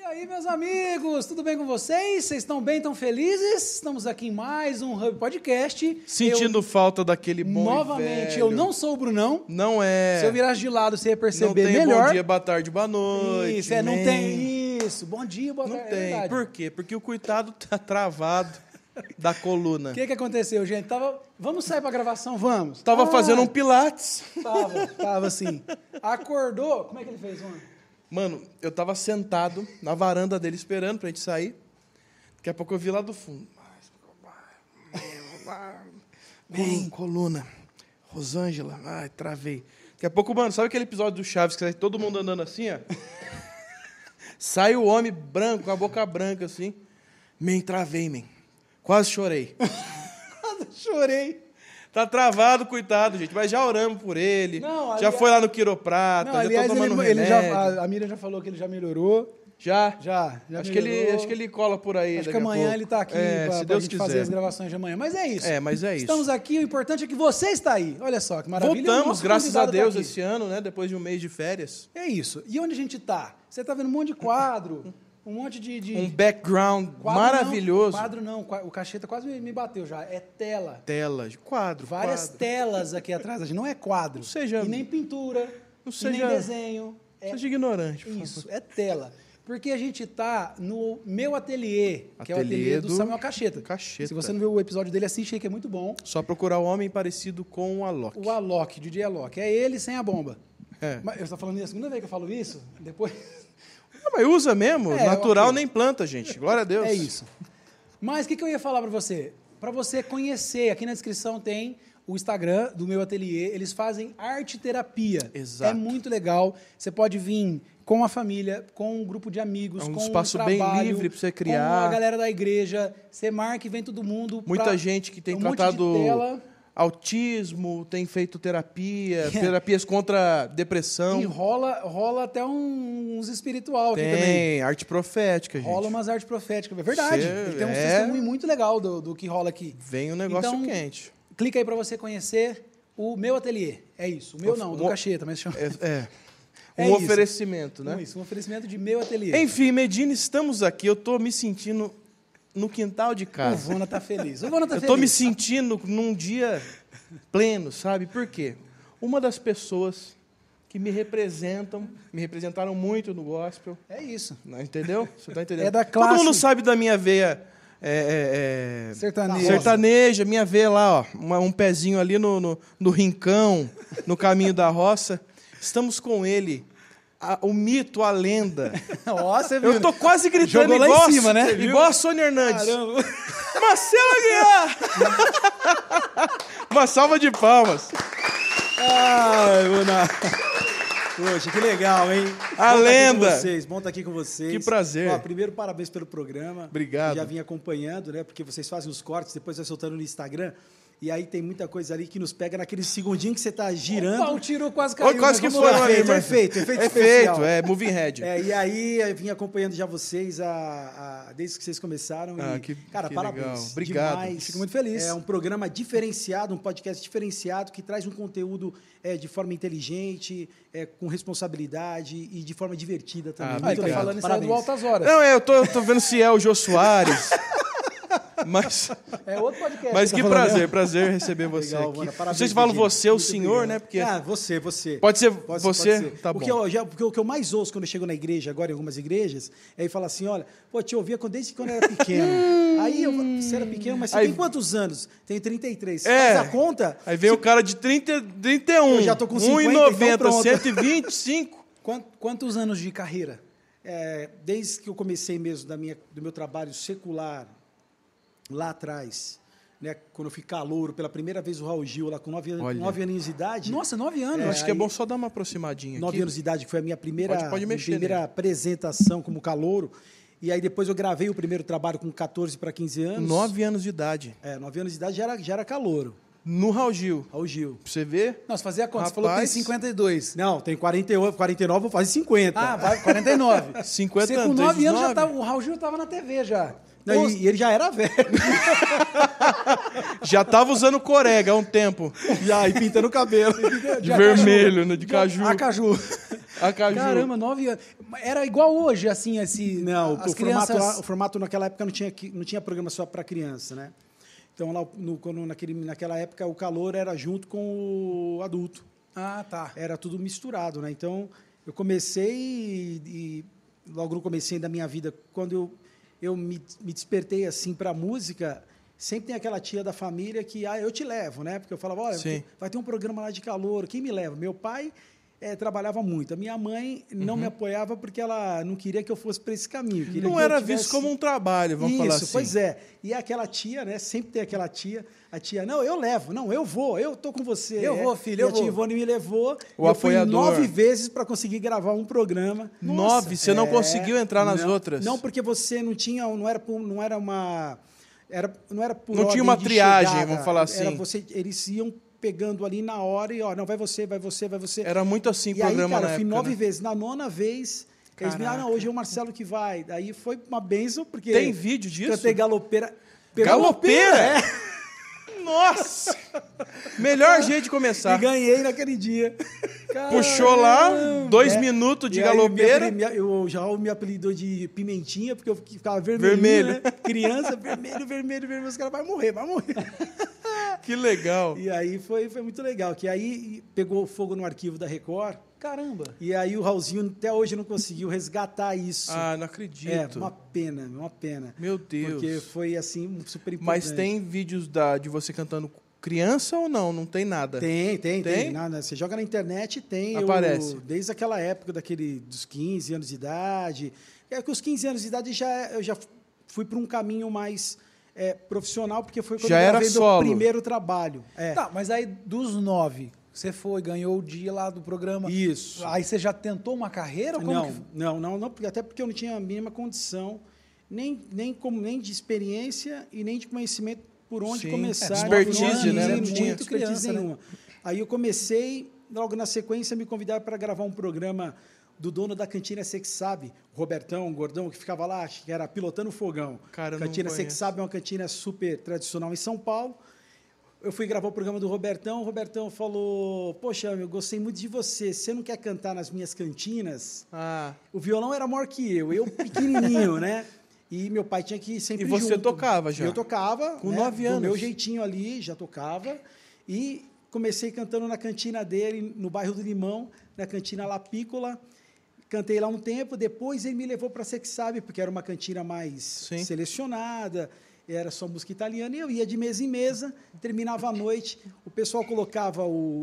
aí, meus amigos, tudo bem com vocês? Vocês estão bem, estão felizes? Estamos aqui em mais um Hub Podcast. Sentindo falta daquele bom novamente, velho. eu não sou o Brunão. Não é. Se eu virasse de lado, você ia perceber não tem melhor. Bom dia, boa tarde, boa noite. Isso, não tem isso. Bom dia, boa tarde. Não tem. É Por quê? Porque o coitado tá travado da coluna. O que aconteceu, gente? Vamos sair pra gravação? Vamos. Tava fazendo um pilates. Tava assim. Acordou. Como é que ele fez ontem? Mano, eu tava sentado na varanda dele esperando pra gente sair. Daqui a pouco eu vi lá do fundo. Coluna. Rosângela. Ai, travei. Daqui a pouco, mano, sabe aquele episódio do Chaves que sai todo mundo andando assim, ó? Sai o homem branco, com a boca branca, assim. Travei, Quase chorei. Quase chorei. Tá travado, coitado, gente. Mas já oramos por ele. Não, já foi lá no quiroprata, já tá tomando remédio. A Miriam já falou que ele já melhorou. Já acho que ele cola por aí. Acho que amanhã ele tá aqui pra gente fazer as gravações de amanhã. Mas é isso. Estamos aqui, o importante é que você está aí. Olha só, que maravilha. Voltamos, graças a Deus, esse ano, né? Depois de um mês de férias. É isso. E onde a gente tá? Você tá vendo um monte de quadro, um monte de... Um background quadro maravilhoso. Quadro não, o Cacheta quase me bateu já. É tela. Tela, quadro. Várias telas aqui atrás. A gente não é quadro. Não seja... E nem pintura, e nem desenho. Seja ignorante. Isso, é tela. Porque a gente tá no meu ateliê, que é o ateliê do Samuel Cacheta. Se você não viu o episódio dele, assiste aí, que é muito bom. Só procurar o homem parecido com o Alok. O Alok, DJ Alok. É ele sem a bomba. É. Mas eu estou falando isso a segunda vez que eu falo isso, depois... Não, mas usa mesmo. Natural nem planta, gente. Glória a Deus. É isso. Mas o que eu ia falar para você? Para você conhecer, aqui na descrição tem o Instagram do meu ateliê. Eles fazem arte terapia. Exato. É muito legal. Você pode vir com a família, com um grupo de amigos, com um espaço trabalho, bem livre para você criar. Com a galera da igreja. Você marca e vem todo mundo. Muita gente que tem tratado autismo, tem feito terapias contra depressão. E rola até uns espiritual aqui também. Tem, arte profética, gente. Rola umas artes proféticas, é verdade. Ele tem um testemunho muito legal do que rola aqui. Vem um negócio quente. Clica aí para você conhecer o meu ateliê. É isso. O meu não, do Cacheta, mas chama. Um oferecimento, né? Isso, um oferecimento de meu ateliê. Enfim, Medina, estamos aqui. Eu estou me sentindo no quintal de casa. O Vona tá feliz. Eu estou me sentindo num dia pleno, sabe? Por quê? Uma das pessoas que me representaram muito no gospel. É isso. Não, entendeu? Você está entendendo? É da classe. Todo mundo sabe da minha veia sertaneja, minha veia lá, ó, um pezinho ali no rincão, no caminho da roça. Estamos com ele. O mito, a lenda. Você viu? Eu tô quase gritando igual, em cima, né? Igual a Sônia Hernandes. Caramba. Marcelo Aguiar! Uma salva de palmas. Ai, Mona. Poxa, que legal, hein? A lenda. Bom estar aqui com vocês. Que prazer. Ó, primeiro, parabéns pelo programa. Obrigado. Eu já vim acompanhando, né? Porque vocês fazem os cortes, depois vai soltando no Instagram. E aí tem muita coisa ali que nos pega naquele segundinho que você está girando. Opa, o tiro quase caiu. Quase que foi ali, mas... Efeito especial. Moving head. E aí eu vim acompanhando já vocês desde que vocês começaram. Cara, parabéns. Legal. Obrigado. Demais. Fico muito feliz. É um programa diferenciado, um podcast diferenciado, que traz um conteúdo de forma inteligente, com responsabilidade e de forma divertida também. Ele tá falando isso aí do Altas Horas. Não, eu tô vendo se é o Jô Soares. Mas, é outro podcast. Mas que prazer receber você legal, aqui. Mano, parabéns, vocês falam você, o muito senhor, obrigado. né? Porque... você. Pode ser você? Pode ser. Tá bom. Porque o que eu mais ouço quando eu chego na igreja, agora em algumas igrejas, é falar assim, olha, te ouvia desde quando eu era pequeno. Aí você era pequeno, mas você tem quantos anos? Tenho 33. Faz a conta? Aí vem o cara de 31. Eu já tô com 50, 1,90, então 125. Quantos anos de carreira? Desde que eu comecei mesmo do meu trabalho secular, lá atrás, né, quando eu fui calouro, pela primeira vez o Raul Gil, lá com 9 aninhos de idade. Nossa, 9 anos. Acho que é bom só dar uma aproximadinha 9 aqui. anos de idade, que foi a minha primeira apresentação como calouro. E aí depois eu gravei o primeiro trabalho com 14 para 15 anos. 9 anos de idade. 9 anos de idade já era calouro. No Raul Gil. Raul Gil. Pra você ver? Nossa, fazia a conta. Você falou que tem 52. Não, tem 48, 49, vou fazer 50. Vai 49. 50 você com 9 anos o Raul Gil estava na TV já. Não, e ele já era velho. Já estava usando corega há um tempo. E pintando o cabelo. De vermelho, né? De caju. A caju. A Caju. Caramba, 9 anos. Era igual hoje, assim, Não, as o formato naquela época não tinha programa só para criança, né? Então, lá naquela época, o Calor era junto com o adulto. Ah, tá. Era tudo misturado, né? Então, eu comecei e logo no comecinho da minha vida, quando eu me despertei assim para a música, sempre tem aquela tia da família que, eu te levo, né? Porque eu falava, olha, vai ter um programa lá de Calor, quem me leva? Meu pai trabalhava muito. A minha mãe não me apoiava porque ela não queria que eu fosse para esse caminho. Não era visto como um trabalho, vamos falar assim. Isso, pois é. E aquela tia, né? Sempre tem aquela tia. A tia, não, eu levo. Não, eu vou. Eu tô com você. Eu vou, filho, eu vou. E a tia Ivone me levou. O apoiador. Eu fui 9 vezes para conseguir gravar um programa. 9? Você não conseguiu entrar nas outras? Não, porque você não tinha... Não era por não tinha uma triagem, vamos falar assim. Eles iam pegando ali na hora e, não, vai você. Era muito assim o programa, aí, cara, na eu fui época, 9 né? vezes. Na 9ª vez, eles me falaram, hoje é o Marcelo que vai. Daí foi uma bênção, porque... Tem vídeo disso? Cantei Galopeira. Galopeira? Nossa! Melhor jeito de começar. E ganhei naquele dia. Puxou lá, 2 minutos de Galopeira. Eu já me apelidou de Pimentinha, porque eu ficava vermelho. Né? Criança, vermelho. Os caras, vai morrer. Que legal. E aí foi muito legal. Que aí pegou fogo no arquivo da Record. Caramba. E aí o Raulzinho até hoje não conseguiu resgatar isso. Ah, não acredito. Uma pena. Meu Deus. Porque foi, assim, super importante. Mas tem vídeos de você cantando criança ou não? Não tem nada? Tem. Nada. Você joga na internet, tem. Aparece. Desde aquela época, dos 15 anos de idade. Com os 15 anos de idade, eu já fui para um caminho mais profissional, porque foi quando já eu gravei meu primeiro trabalho. Tá, mas aí dos 9... Você ganhou o dia lá do programa. Isso. Aí você já tentou uma carreira? Não, até porque eu não tinha a mínima condição, nem de experiência e nem de conhecimento por onde começar. Expertise, né? Não tinha expertise criança, nenhuma. Né? Aí eu comecei, logo na sequência, me convidaram para gravar um programa do dono da Cantina Cê Que Sabe, Robertão, gordão, que ficava lá, que era pilotando o fogão. Cara, Cantina Cê Que Sabe é uma cantina super tradicional em São Paulo. Eu fui gravar o programa do Robertão, o Robertão falou, poxa, eu gostei muito de você não quer cantar nas minhas cantinas? O violão era maior que eu pequenininho, né? E meu pai tinha que ir sempre junto. E você tocava já? Eu tocava. Com 9 anos? Do meu jeitinho ali, já tocava. E comecei cantando na cantina dele, no bairro do Limão, na cantina La Piccola. Cantei lá um tempo, depois ele me levou para Cê Que Sabe, porque era uma cantina mais selecionada, era só música italiana, e eu ia de mesa em mesa, terminava a noite, o pessoal colocava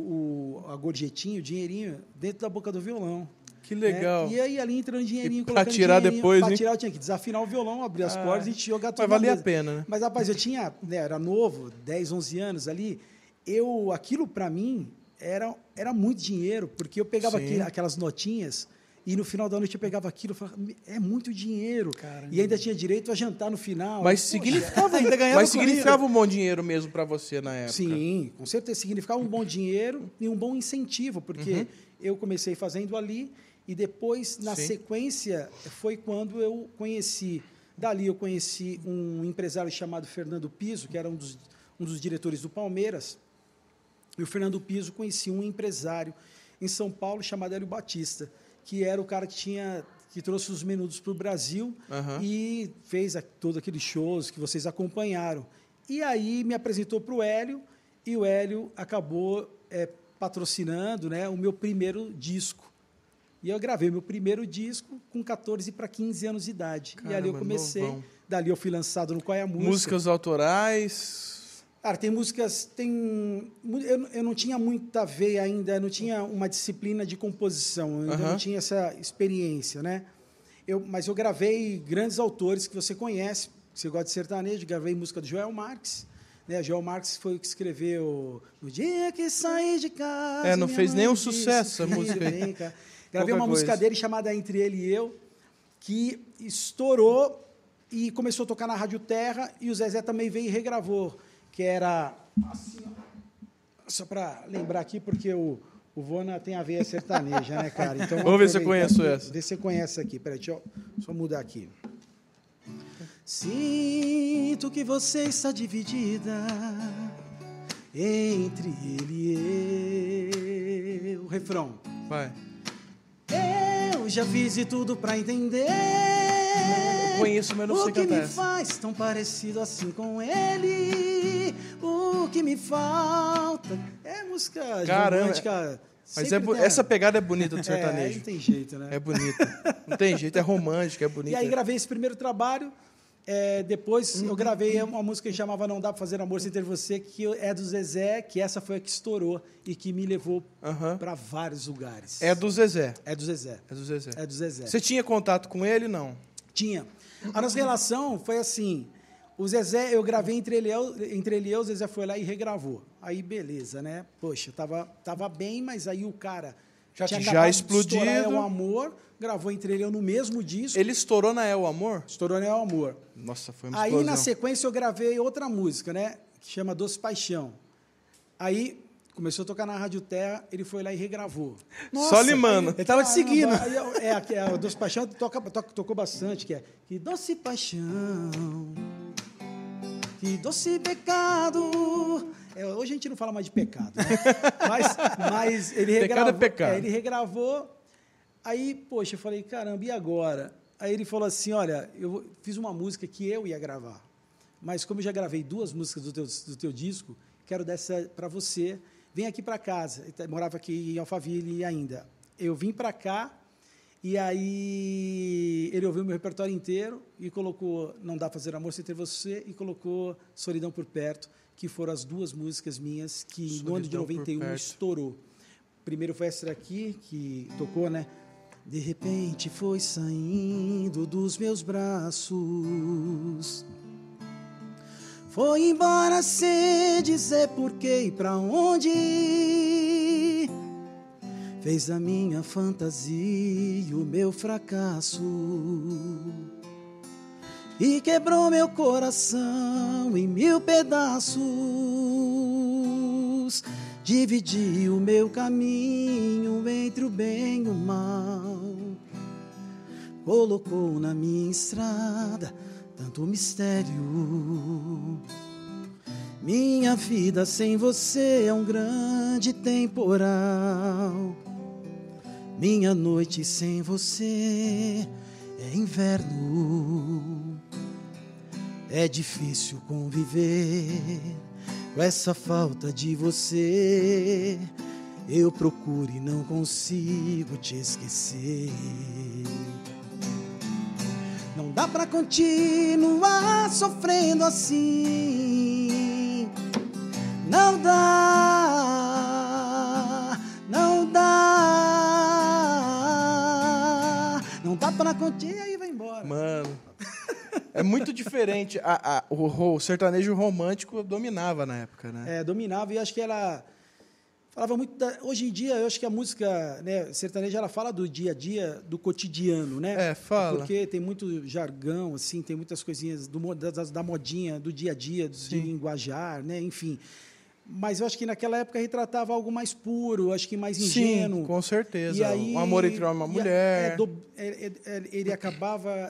a gorjetinha, o dinheirinho, dentro da boca do violão. Que legal. E aí ali entrando dinheirinho, colocando dinheirinho. Para tirar depois, Para tirar eu tinha que desafinar o violão, abrir as cordas e jogar tudo. Mas valia a pena, né? Mas, rapaz, eu tinha, era novo, 10, 11 anos ali, aquilo para mim era muito dinheiro, porque eu pegava aquelas notinhas... E no final da noite eu pegava aquilo e falava, é muito dinheiro. Caramba. E ainda tinha direito a jantar no final. Mas significava um bom dinheiro mesmo para você na época. Sim, com certeza. Significava um bom dinheiro e um bom incentivo, porque eu comecei fazendo ali e depois, na sequência, foi quando eu conheci. Dali eu conheci um empresário chamado Fernando Piso, que era um dos diretores do Palmeiras. E o Fernando Piso conhecia um empresário em São Paulo chamado Hélio Batista, que era o cara que trouxe os Menudos para o Brasil e fez todos aqueles shows que vocês acompanharam. E aí me apresentou para o Hélio, e o Hélio acabou patrocinando, né, o meu primeiro disco. E eu gravei meu primeiro disco com 14 para 15 anos de idade. Caramba, e ali eu comecei. Novão. Dali eu fui lançado no Qual é a Música. Músicas autorais... Cara, tem músicas... Eu não tinha muita veia ainda, não tinha uma disciplina de composição, eu ainda não tinha essa experiência, né? Mas eu gravei grandes autores que você conhece, que você gosta de sertanejo, gravei música do Joel Marques, né? Joel Marques foi o que escreveu No Dia Que Saí de Casa... não fez nenhum sucesso essa música aí. Gravei uma música dele chamada Entre Ele e Eu, que estourou e começou a tocar na Rádio Terra, e o Zezé também veio e regravou, que era assim, ó. Só para lembrar aqui, porque o Vona tem a veia sertaneja, né, cara? Então, vamos ver se eu conheço essa. Vê se você conhece aqui. Peraí, deixa eu só mudar aqui. Sinto que você está dividida entre ele e eu. O refrão. Vai. Eu já fiz de tudo pra entender. Eu conheço, mas não sei o que cantar me essa. faz tão parecido assim com ele. O que me falta é música romântica. Mas sempre tem essa pegada é bonita do sertanejo. não tem jeito, né? É bonita. Não tem jeito, é romântica, é bonita. E aí gravei esse primeiro trabalho. Depois eu gravei uma música que chamava Não Dá Pra Fazer Amor Sem Ter Você, que é do Zezé, que essa foi a que estourou e que me levou para vários lugares. É do Zezé. É do Zezé. É do Zezé. É do Zezé. Você tinha contato com ele, não? Tinha. A nossa relação foi assim, o Zezé, eu gravei entre ele e eu, o Zezé foi lá e regravou. Aí beleza, né? Poxa, tava bem, mas aí o cara já tinha acabado explodido. De estourar É o Amor, gravou entre ele e eu no mesmo disco. Ele estourou na É o Amor? Estourou na É o Amor. Nossa, foi uma Aí, explosão. na sequência, eu gravei outra música, né? Que chama Doce Paixão. Aí, começou a tocar na Rádio Terra, ele foi lá e regravou. Só limando. Ele tava te seguindo. Aí, a Doce Paixão tocou bastante, que é... Que doce paixão, que doce pecado... hoje a gente não fala mais de pecado, né? mas ele regravou. Pecado é pecado. Ele regravou. Aí, poxa, eu falei, caramba, e agora? Aí ele falou assim, olha, eu fiz uma música que eu ia gravar, mas como eu já gravei 2 músicas do teu disco, quero dessa para você. Vem aqui para casa. Eu morava aqui em Alphaville ainda. Eu vim para cá e aí ele ouviu meu repertório inteiro e colocou Não Dá Pra Fazer Amor Sem Ter Você e colocou Solidão por Perto, que foram as 2 músicas minhas que Solidão no ano de 91 estourou. Primeiro foi essa daqui, que tocou, né? De repente foi saindo dos meus braços, foi embora sem dizer porquê e pra onde, fez a minha fantasia o meu fracasso e quebrou meu coração em 1000 pedaços. Dividiu o meu caminho entre o bem e o mal, colocou na minha estrada tanto mistério. Minha vida sem você é um grande temporal, minha noite sem você é inverno. É difícil conviver com essa falta de você, eu procuro e não consigo te esquecer. Não dá pra continuar sofrendo assim. Não dá, não dá. Não dá pra continuar, aí vai embora. Mano, é muito diferente. O sertanejo romântico dominava na época, né? Dominava e acho que ela falava muito... Hoje em dia, eu acho que a música, né, sertaneja, ela fala do dia a dia, do cotidiano, né? Fala. Porque tem muito jargão, assim, tem muitas coisinhas da modinha, do dia a dia, de linguajar, né? Enfim. Mas eu acho que naquela época retratava algo mais puro, acho que mais ingênuo. Sim, com certeza. E aí, um amor entre uma mulher. Ele acabava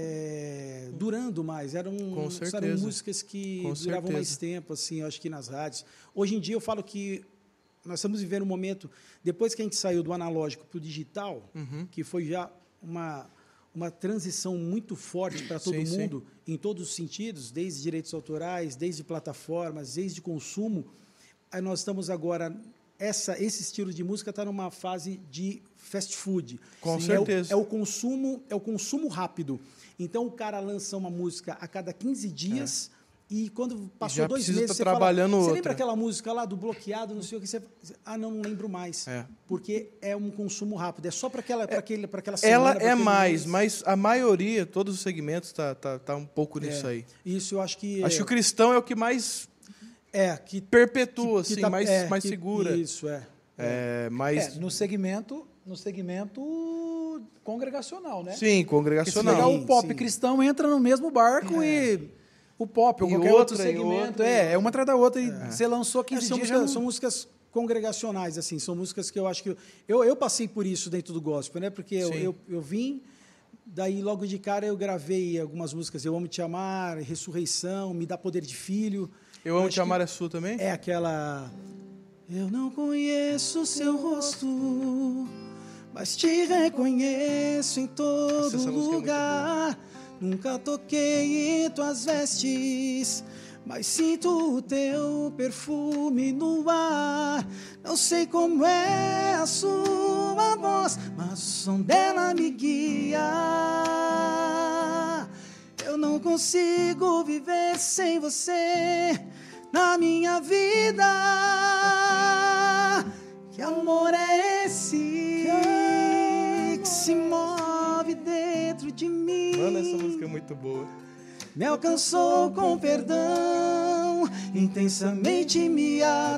durando mais. Eram músicas que duravam mais tempo, assim, eu acho que nas rádios. Hoje em dia eu falo que nós estamos vivendo um momento, depois que a gente saiu do analógico para o digital, que foi já uma transição muito forte para todo mundo, em todos os sentidos, desde direitos autorais, desde plataformas, desde consumo. Aí nós estamos agora, esse estilo de música está numa fase de fast food. Com certeza. É o consumo rápido. Então o cara lança uma música a cada 15 dias. E quando passou 2 meses, você trabalhando fala, você lembra aquela música lá do bloqueado, não sei o que, não lembro mais. Porque é um consumo rápido, é só para aquela semana. Ela mas a maioria, todos os segmentos, tá um pouco nisso aí. Isso eu acho que... Acho que o cristão é o que mais que perpetua, assim, mais segura. Isso, mas... No segmento congregacional, né? Sim, congregacional. Se pegar o pop cristão, entra no mesmo barco e... O pop ou qualquer outro segmento. É uma atrás da outra. E você lançou 15 dias. São músicas congregacionais, assim. São músicas que eu acho que... Eu passei por isso dentro do gospel, né? Porque eu vim... Daí, logo de cara, eu gravei algumas músicas. Eu Amo Te Amar, Ressurreição, Me Dá Poder de Filho. Eu Amo Te Amar é sua também? É aquela... Eu não conheço seu rosto, mas te reconheço em todo Essa música é muito lugar. Nunca toquei em tuas vestes, mas sinto o teu perfume no ar. Não sei como é a sua voz, mas o som dela me guia. Eu não consigo viver sem você na minha vida. Que amor é esse que se move dentro de mim? Mano, essa música é muito boa. Me alcançou com perdão, intensamente me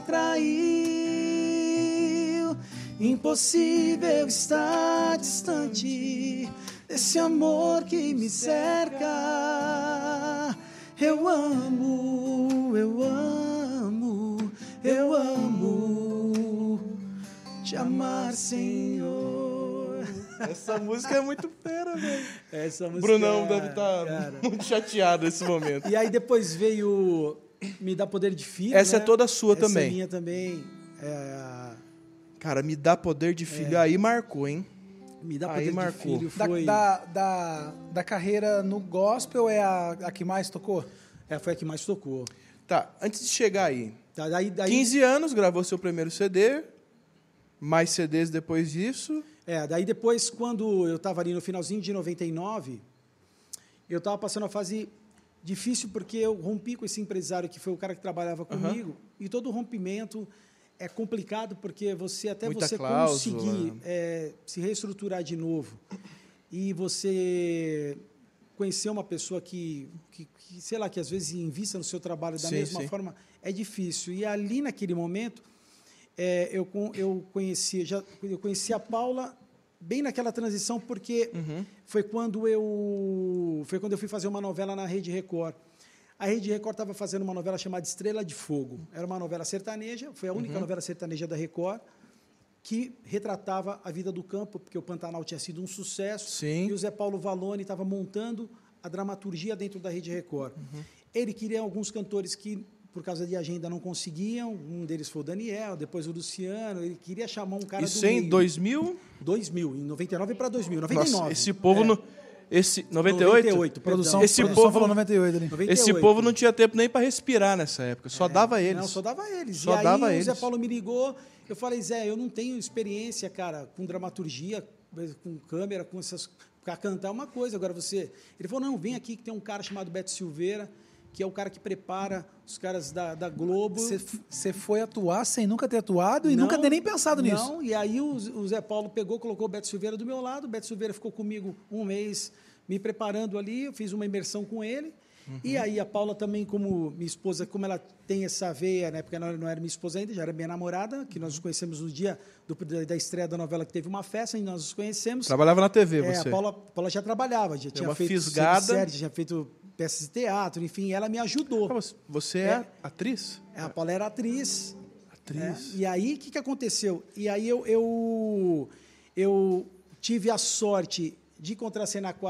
atraiu. Impossível estar distante desse amor que me cerca. Eu amo, eu amo, eu amo te amar, Senhor. Essa música é muito fera, velho. Essa música, Brunão deve estar cara. muito chateado nesse momento. E aí depois veio Me Dá Poder de Filho. Essa né? é toda sua Essa também. É minha também. É, Cara, Me Dá Poder de Filho. Aí marcou, hein? Me Dá Aí Poder marcou. de Filho foi... Da carreira no gospel é a que mais tocou? foi a que mais tocou. Tá, antes de chegar aí. Tá, daí 15 anos, gravou seu primeiro CD. Mais CDs depois disso. Daí depois, quando eu estava ali no finalzinho de 99, eu estava passando uma fase difícil porque eu rompi com esse empresário que foi o cara que trabalhava comigo. E todo rompimento é complicado porque Muita você cláusula. conseguir se reestruturar de novo e você conhecer uma pessoa que sei lá, que às vezes invista no seu trabalho da mesma forma, é difícil. E ali, naquele momento, eu conheci a Paula bem naquela transição, porque foi quando eu fui fazer uma novela na Rede Record. A Rede Record estava fazendo uma novela chamada Estrela de Fogo. Era uma novela sertaneja, foi a única novela sertaneja da Record que retratava a vida do campo, porque o Pantanal tinha sido um sucesso. Sim. E o Zé Paulo Valone estava montando a dramaturgia dentro da Rede Record. Ele queria alguns cantores que, por causa de agenda, não conseguiam. Um deles foi o Daniel, depois o Luciano. Ele queria chamar um cara Isso do em meio. 2000? 2000, em 99 para 2000. 99. Nossa, esse povo... 98? 98, Produção, Esse produção povo- falou 98 ali. 98. Esse povo não tinha tempo nem para respirar nessa época. Só dava eles. Não, só dava eles. Só e aí dava o eles. Zé Paulo me ligou, eu falei, Zé, eu não tenho experiência, cara, com dramaturgia, com câmera, com essas... Para cantar é uma coisa, agora você... Ele falou, não, vem aqui que tem um cara chamado Beto Silveira, que é o cara que prepara os caras da Globo. Você foi atuar sem nunca ter atuado e nunca ter nem pensado nisso? Não, e aí o Zé Paulo pegou, colocou o Beto Silveira do meu lado, o Beto Silveira ficou comigo um mês me preparando ali, eu fiz uma imersão com ele. E aí a Paula também, como minha esposa, como ela tem essa veia, né, porque ela não era minha esposa ainda, já era minha namorada, que nós nos conhecemos no dia da estreia da novela, que teve uma festa, e nós nos conhecemos. Trabalhava na TV, você. A Paula já trabalhava, já tinha uma feito fisgada. série, já tinha feito peças de teatro, enfim, ela me ajudou. Ah, mas você é atriz? A Paula era atriz. Atriz. E aí, o que aconteceu? E aí eu tive a sorte de contracenar com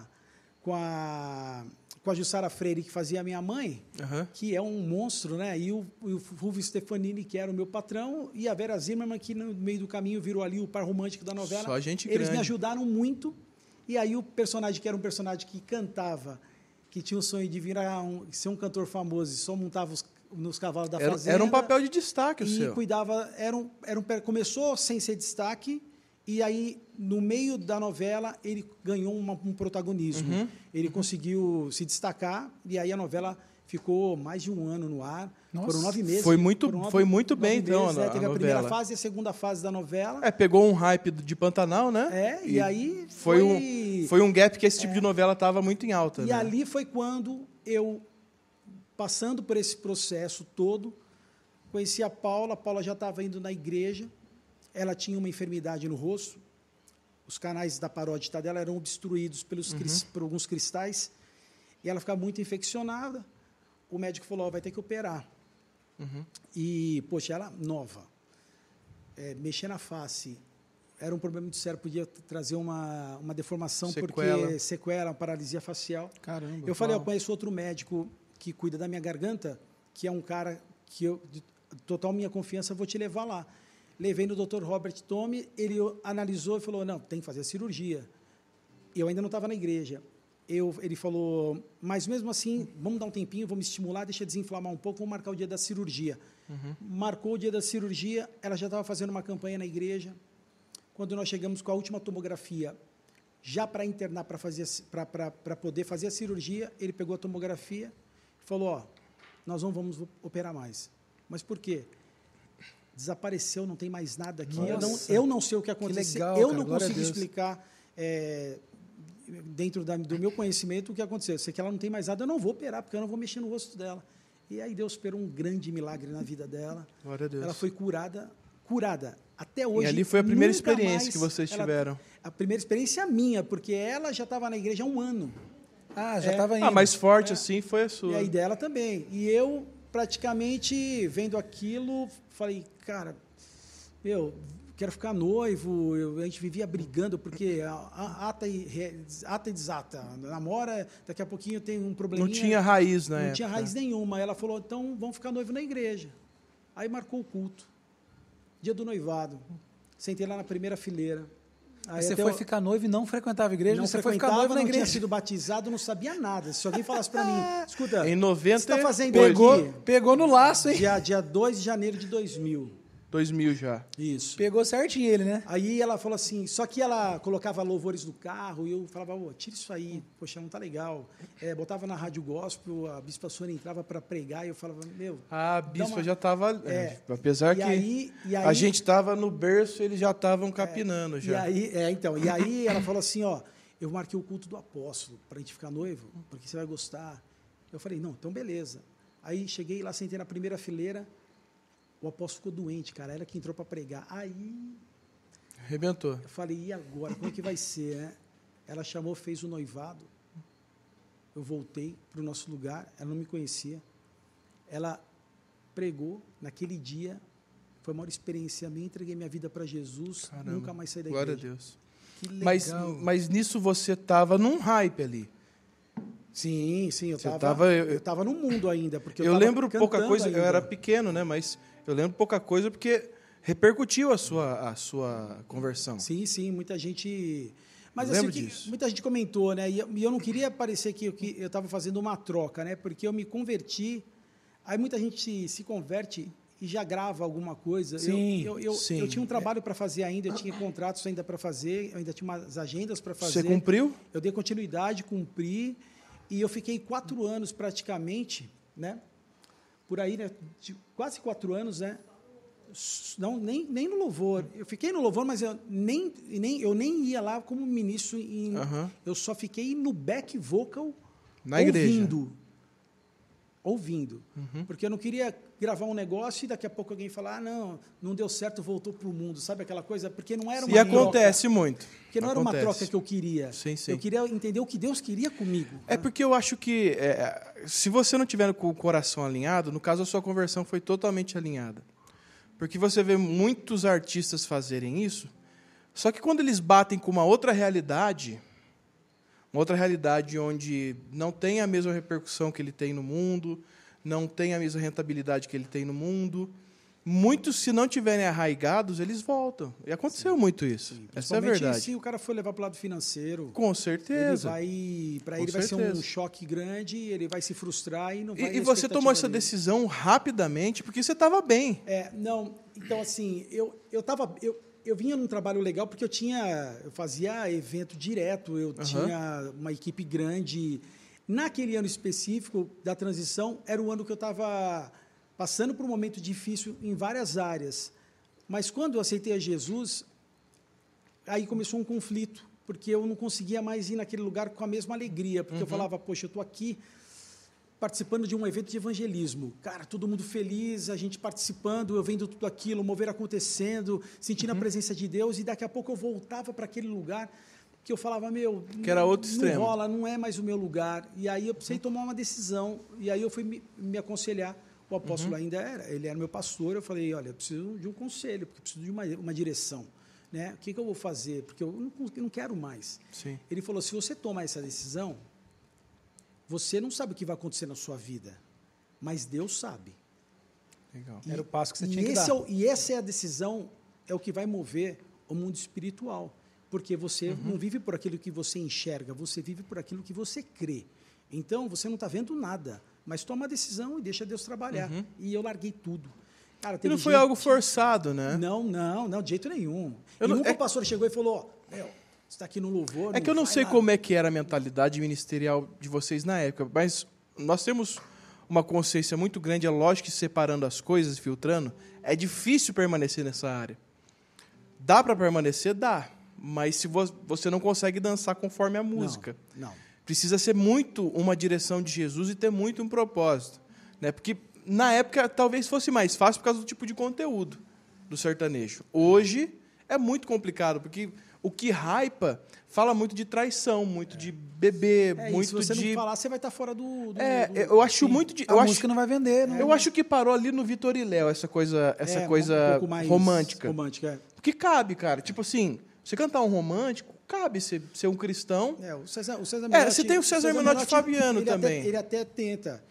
a Jussara Freire, que fazia a minha mãe, que é um monstro, né? E o Fulvio Stefanini, que era o meu patrão, e a Vera Zimmermann, que no meio do caminho virou ali o par romântico da novela. Só gente Eles grande. me ajudaram muito. E aí o personagem, que era um personagem que cantava, que tinha o sonho de ser um cantor famoso e só montava nos cavalos da fazenda. Era um papel de destaque o e seu. cuidava, começou sem ser destaque, e aí, no meio da novela, ele ganhou um protagonismo. Ele conseguiu se destacar, e aí a novela ficou mais de um ano no ar. Nossa. Foram 9 meses. Foi muito bem, meses, então, né? a Teve a novela. primeira fase e a segunda fase da novela. Pegou um hype de Pantanal, né? E aí foi um gap que esse tipo de novela estava muito em alta. E né? ali foi quando eu, passando por esse processo todo, conheci a Paula. A Paula já estava indo na igreja. Ela tinha uma enfermidade no rosto. Os canais da parótida dela eram obstruídos por alguns cristais. E ela ficava muito infeccionada. O médico falou, vai ter que operar. E, poxa, ela nova. Mexer na face era um problema muito sério. Podia trazer uma deformação, porque sequela, paralisia facial. Caramba. Eu falei, eu conheço outro médico que cuida da minha garganta, que é um cara que eu, de total minha confiança, vou te levar lá. Levei no Dr. Robert Tome, ele analisou e falou, não, tem que fazer a cirurgia. Eu ainda não estava na igreja. Ele falou, mas mesmo assim, vamos dar um tempinho, vamos estimular, deixa desinflamar um pouco, vamos marcar o dia da cirurgia. Marcou o dia da cirurgia, ela já estava fazendo uma campanha na igreja. Quando nós chegamos com a última tomografia, já para internar, para poder fazer a cirurgia, ele pegou a tomografia e falou, ó, nós não vamos operar mais. Mas por quê? Desapareceu, não tem mais nada aqui. Eu não sei o que aconteceu. Legal, eu cara, não glória a consigo Deus. explicar, dentro do meu conhecimento, o que aconteceu. Eu sei que ela não tem mais nada, eu não vou operar, porque eu não vou mexer no rosto dela. E aí Deus operou um grande milagre na vida dela. Glória a Deus. Ela foi curada. Até hoje. E ali foi a primeira nunca experiência mais que vocês tiveram. A primeira experiência minha, porque ela já estava na igreja há 1 ano. Ah, já estava indo. Mais forte assim foi a sua. E aí dela também. E eu, praticamente, vendo aquilo, falei, cara, quero ficar noivo. A gente vivia brigando, porque ata e desata. Namora, daqui a pouquinho tem um probleminha. Não tinha raiz na época. Não tinha raiz nenhuma. Ela falou, então vamos ficar noivo na igreja. Aí marcou o culto. Dia do noivado. Sentei lá na primeira fileira. Aí você foi ficar noivo e não frequentava a igreja? Não você foi ficar noivo na não igreja? tinha sido batizado, não sabia nada. Se alguém falasse para mim, escuta, Em 90, você está fazendo Pegou no laço, hein? dia 2 de janeiro de 2000. 2000 já. Isso. Pegou certinho ele, né? Aí ela falou assim, só que ela colocava louvores no carro e eu falava, tira isso aí, poxa, não tá legal. Botava na rádio gospel, a Bispa Sônia entrava para pregar e eu falava, A bispa já estava... apesar e que aí, a gente estava no berço, eles já estavam capinando. Já. E aí ela falou assim, eu marquei o culto do apóstolo para a gente ficar noivo, porque você vai gostar. Eu falei, não, então beleza. Aí cheguei lá, sentei na primeira fileira, o apóstolo ficou doente, cara, ela que entrou para pregar. Aí Arrebentou. eu falei, e agora, como é que vai ser, né? Ela chamou, fez o noivado, eu voltei para o nosso lugar, ela não me conhecia, ela pregou, naquele dia, foi a maior experiência minha, entreguei minha vida para Jesus, Caramba. nunca mais saí da igreja. Glória a Deus. Que legal. Mas nisso você estava num hype ali. Sim, eu estava no mundo ainda. Porque eu lembro pouca coisa, ainda. eu era pequeno, né? Mas eu lembro pouca coisa porque repercutiu a sua conversão. Sim, muita gente... Mas lembro assim, disso. Muita gente comentou, né? E eu não queria parecer que eu estava fazendo uma troca, né? Porque eu me converti, aí muita gente se converte e já grava alguma coisa. Sim, eu tinha um trabalho para fazer ainda, eu tinha contratos ainda para fazer, eu ainda tinha umas agendas para fazer. Você cumpriu? Eu dei continuidade, cumpri, e eu fiquei 4 anos praticamente, né? Por aí, né? Quase 4 anos, né? Não, nem no louvor. Eu fiquei no louvor, mas eu nem ia lá como ministro. Eu só fiquei no back vocal, na igreja. Ouvindo. Porque eu não queria gravar um negócio e daqui a pouco alguém falar, não deu certo, voltou para o mundo. Sabe aquela coisa? Porque não era uma troca. E acontece muito. Porque não era uma troca que eu queria. Sim. Eu queria entender o que Deus queria comigo. É porque eu acho que se você não tiver com o coração alinhado, no caso a sua conversão foi totalmente alinhada. Porque você vê muitos artistas fazerem isso, só que quando eles batem com uma outra realidade onde não tem a mesma repercussão que ele tem no mundo, não tem a mesma rentabilidade que ele tem no mundo, muitos, se não tiverem arraigados, eles voltam. E aconteceu muito isso. Essa é a verdade. Se o cara for levar para o lado financeiro... Com certeza. Ele vai ser um choque grande, ele vai se frustrar e não vai... E você tomou essa decisão rapidamente, porque você estava bem. Então, assim, eu vinha num trabalho legal porque eu fazia evento direto, eu tinha uma equipe grande. Naquele ano específico da transição, era o ano que eu estava passando por um momento difícil em várias áreas. Mas quando eu aceitei a Jesus, aí começou um conflito, porque eu não conseguia mais ir naquele lugar com a mesma alegria, porque eu falava, poxa, eu estou aqui participando de um evento de evangelismo. Cara, todo mundo feliz, a gente participando, eu vendo tudo aquilo, mover acontecendo, sentindo a presença de Deus, e daqui a pouco eu voltava para aquele lugar que eu falava, que era outro extremo. Não rola, não é mais o meu lugar. E aí eu precisei tomar uma decisão, e aí eu fui me aconselhar. O apóstolo ainda ele era meu pastor, eu falei, olha, eu preciso de um conselho, porque eu preciso de uma direção. Né? O que eu vou fazer? Porque eu não quero mais. Sim. Ele falou, se você tomar essa decisão, você não sabe o que vai acontecer na sua vida, mas Deus sabe. Legal. Era o passo que você tinha que dar. E essa é a decisão é o que vai mover o mundo espiritual. Porque você não vive por aquilo que você enxerga, você vive por aquilo que você crê. Então, você não está vendo nada, mas toma a decisão e deixa Deus trabalhar. E eu larguei tudo. Cara, E não foi algo forçado, né? Não, de jeito nenhum. O pastor chegou e falou, você está aqui no louvor... É que eu não sei como é que era a mentalidade ministerial de vocês na época, mas nós temos uma consciência muito grande, é lógico que separando as coisas, filtrando, é difícil permanecer nessa área. Dá para permanecer? Dá. Mas se você não consegue dançar conforme a música. Não. Precisa ser muito uma direção de Jesus e ter muito um propósito. Né? Porque, na época, talvez fosse mais fácil por causa do tipo de conteúdo do sertanejo. Hoje, é muito complicado, porque o que hypa fala muito de traição, muito de beber, muito de... Se você não falar, você vai estar fora do eu acho muito de... A música não vai vender, né? Eu acho que parou ali no Vitor e Léo, essa coisa um pouco mais romântica. Romântica, Porque cabe, cara. Tipo assim, você cantar um romântico, cabe ser um cristão. O César Menotti, você tem o César Menotti Fabiano também. Ele até tenta.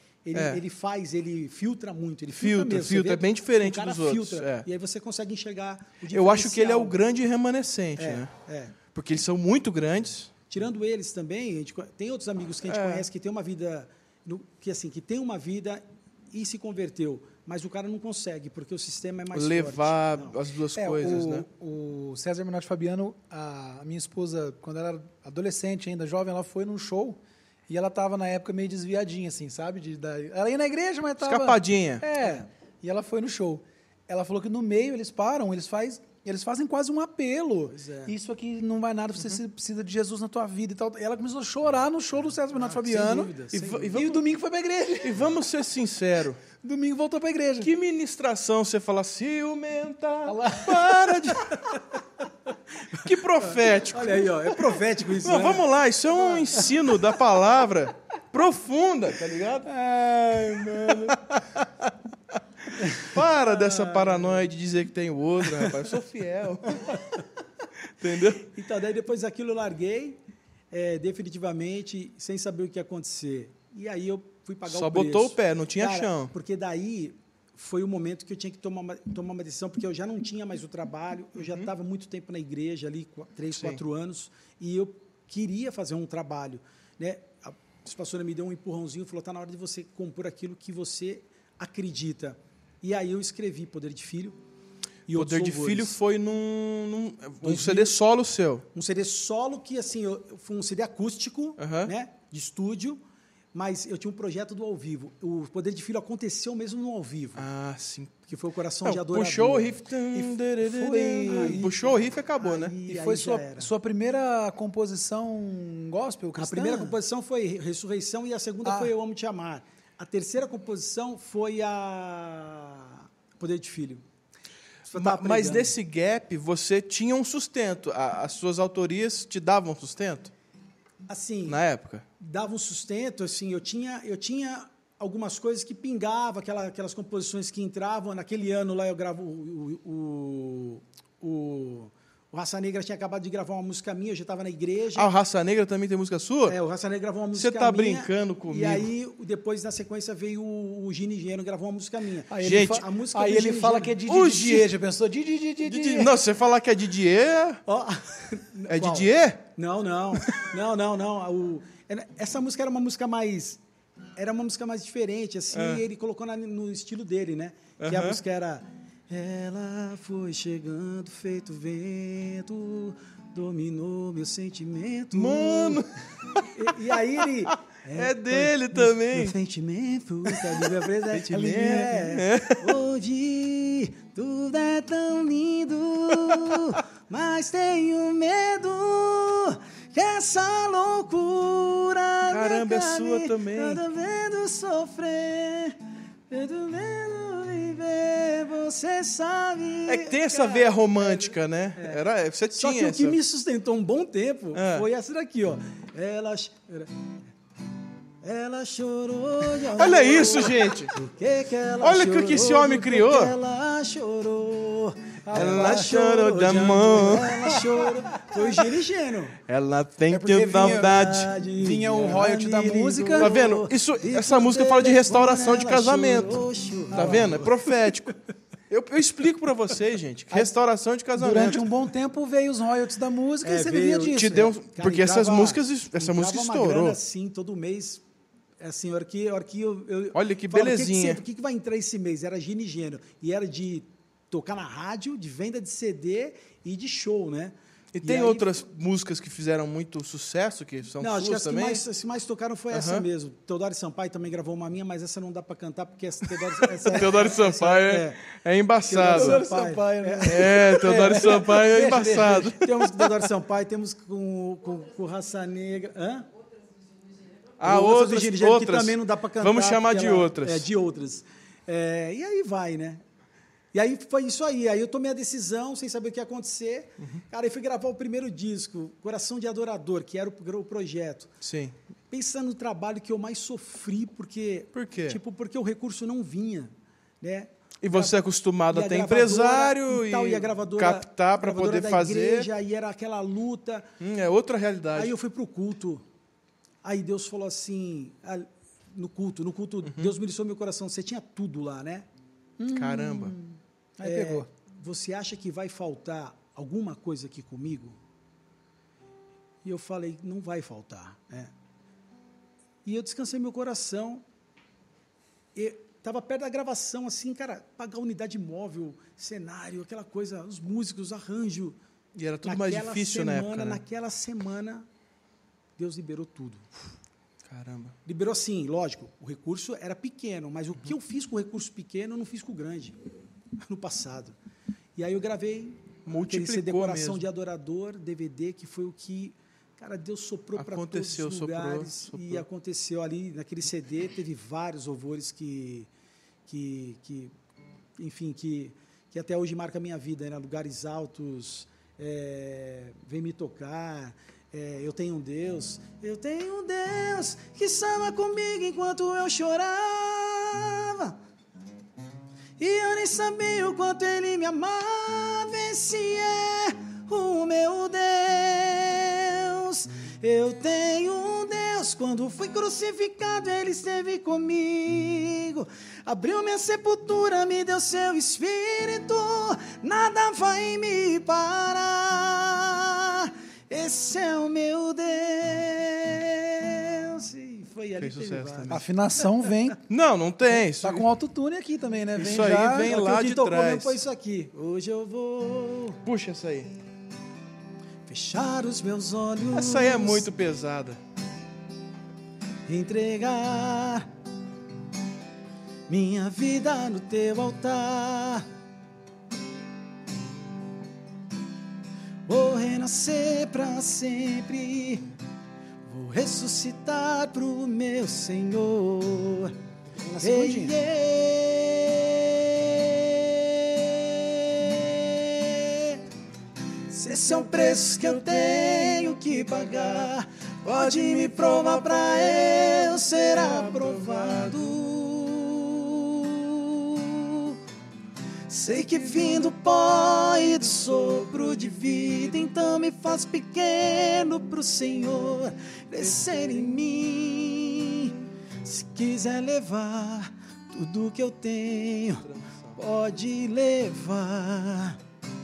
Ele filtra muito. Ele Filtra, é bem diferente dos outros. Filtra, e aí você consegue enxergar o diferencial. Eu acho que ele é o grande remanescente, né? Porque eles são muito grandes. Tirando eles também, tem outros amigos que a gente conhece que tem uma vida... Que tem uma vida e se converteu. Mas o cara não consegue, porque o sistema é mais levar forte. as duas coisas, né? O César Menotti Fabiano, a minha esposa, quando ela era adolescente ainda, jovem, ela foi num show e ela estava, na época, meio desviadinha, assim, sabe? Ela ia na igreja, mas estava... Escapadinha. E ela foi no show. Ela falou que no meio eles param, eles fazem quase um apelo. Isso aqui não vai nada, você precisa de Jesus na tua vida e tal. E ela começou a chorar no show do César Menotti Fabiano. E o domingo foi pra igreja. E vamos ser sinceros. Domingo voltou pra igreja. Que ministração você fala, ciumenta, para de... Que profético. Olha aí, ó, é profético isso, né? Vamos lá, isso é um ensino da palavra profunda, tá ligado? Ai, mano. Para dessa paranoia de dizer que tem o outro, rapaz. Eu sou fiel. Entendeu? Então, daí depois daquilo eu larguei, definitivamente, sem saber o que ia acontecer. E aí eu fui pagar o preço. Só botou o pé, não tinha chão. Porque daí foi o momento que eu tinha que tomar uma decisão, porque eu já não tinha mais o trabalho, eu já estava muito tempo na igreja, ali, 3, 4 anos, e eu queria fazer um trabalho. Né? A pastora me deu um empurrãozinho e falou, está na hora de você compor aquilo que você acredita. E aí eu escrevi Poder de Filho e outros Poder de louvores. Filho foi num CD solo seu. Um CD solo que, assim, foi um CD acústico, né, de estúdio, mas eu tinha um projeto do ao vivo. O Poder de Filho aconteceu mesmo no ao vivo. Ah, sim. Que foi o Coração de Adorador. Puxou o riff. Puxou o riff e acabou, né? E foi sua primeira composição gospel cristã? A primeira composição foi Ressurreição e a segunda foi Eu Amo Te Amar. A terceira composição foi a Poder de Filho. Mas nesse gap, você tinha um sustento. As suas autorias te davam sustento? Assim, na época? Dava um sustento. Assim, eu tinha algumas coisas que pingavam, aquelas composições que entravam. Naquele ano lá eu gravo o Raça Negra tinha acabado de gravar uma música minha, eu já estava na igreja. O Raça Negra também tem música sua? O Raça Negra gravou uma música minha. Você tá brincando comigo? E aí, depois, na sequência, veio o Gini Geno gravou uma música minha. Gente, a música aí ele fala que é Didier, já pensou? Didier. Não, se você falar que é Didier... É Didier? Não. Essa música era uma música mais diferente, assim, e ele colocou no estilo dele, né? Que a música era... Ela foi chegando, feito vento, dominou meu sentimento. Mano! E aí ele... É dele também. Meu sentimento, hoje tudo é tão lindo, mas tenho medo que essa loucura... Caramba, é sua também. Tô vendo sofrer, tô vendo viver, você sabe... É que tem essa veia romântica, né? Você tinha. Só que o que me sustentou um bom tempo foi essa daqui, ó. Ela chorou de amor. Olha isso, gente. Olha o que esse homem criou. Ela chorou. Ela chorou de amor. Ela chorou. Foi o Gini Geno. Ela tem que saudade. Vinha o royalty da música. Tá vendo? Essa música fala de restauração de casamento. Tá vendo? É profético. Eu explico pra vocês, gente, que restauração de casamento... Durante um bom tempo veio os royalties da música e você vivia disso. Te deu, Cara, porque essa música uma estourou. grana, assim, todo mês. Assim, a hora que eu Olha que falo, belezinha. O que vai entrar esse mês? Era gin e gênero. E era de tocar na rádio, de venda de CD e de show, né? E tem aí, outras músicas que fizeram muito sucesso, que são não, acho que suas também? as que mais tocaram foi essa mesmo. Teodoro Sampaio também gravou uma minha, mas essa não dá para cantar, porque essa Teodoro Sampaio é embaçado. Teodoro Sampaio, né? Teodoro Sampaio é embaçado. Temos com o Teodoro Sampaio, temos com Raça Negra. Hã? Outras. Que também não dá para cantar. Vamos chamar de outras. De outras. E aí vai, né? E aí foi isso aí. Aí eu tomei a decisão, sem saber o que ia acontecer. Cara, eu fui gravar o primeiro disco, Coração de Adorador, que era o projeto. Sim. Pensando no trabalho que eu mais sofri, porque... Por quê? Porque o recurso não vinha, né? E você é acostumado a ter empresário e a gravadora, captar para poder fazer. Igreja, e era aquela luta. É outra realidade. Aí eu fui para o culto. Aí Deus falou assim, no culto, Deus ministrou meu coração. Você tinha tudo lá, né? Caramba. Aí pegou. Você acha que vai faltar alguma coisa aqui comigo? E eu falei, não vai faltar. Né? E eu descansei meu coração. Estava perto da gravação, assim, cara, pagar unidade móvel, cenário, aquela coisa, os músicos, arranjo. E era tudo mais difícil na época, né? Naquela semana, Deus liberou tudo. Caramba. Liberou assim, lógico, o recurso era pequeno, mas o que eu fiz com o recurso pequeno, eu não fiz com o grande, no passado. E aí eu gravei aquele CD Coração de Adorador, DVD, que foi o que, cara, Deus soprou para todos os lugares. Soprou. E aconteceu ali, naquele CD, teve vários louvores que enfim, que até hoje marca a minha vida, né? Lugares altos, Vem Me Tocar... eu tenho um Deus que estava comigo enquanto eu chorava. E eu nem sabia o quanto Ele me amava. Esse é o meu Deus. Eu tenho um Deus. Quando fui crucificado, Ele esteve comigo. Abriu minha sepultura, me deu seu Espírito. Nada vai me parar. Esse é o meu Deus. E foi ali que sucesso também. A afinação vem. Não tem. Tá com autotune aqui também, né? Isso aí vem lá de trás. Foi isso aqui. Hoje eu vou... Puxa essa aí. Fechar os meus olhos. Essa aí é muito pesada. Entregar minha vida no teu altar. Vou renascer para sempre, vou ressuscitar pro meu Senhor. Na segundinha. Se esse é o preço que eu tenho que pagar, pode me provar para eu ser aprovado. Sei que vim do pó e do sopro de vida, então me faz pequeno pro Senhor crescer em mim. Se quiser levar tudo que eu tenho, pode levar.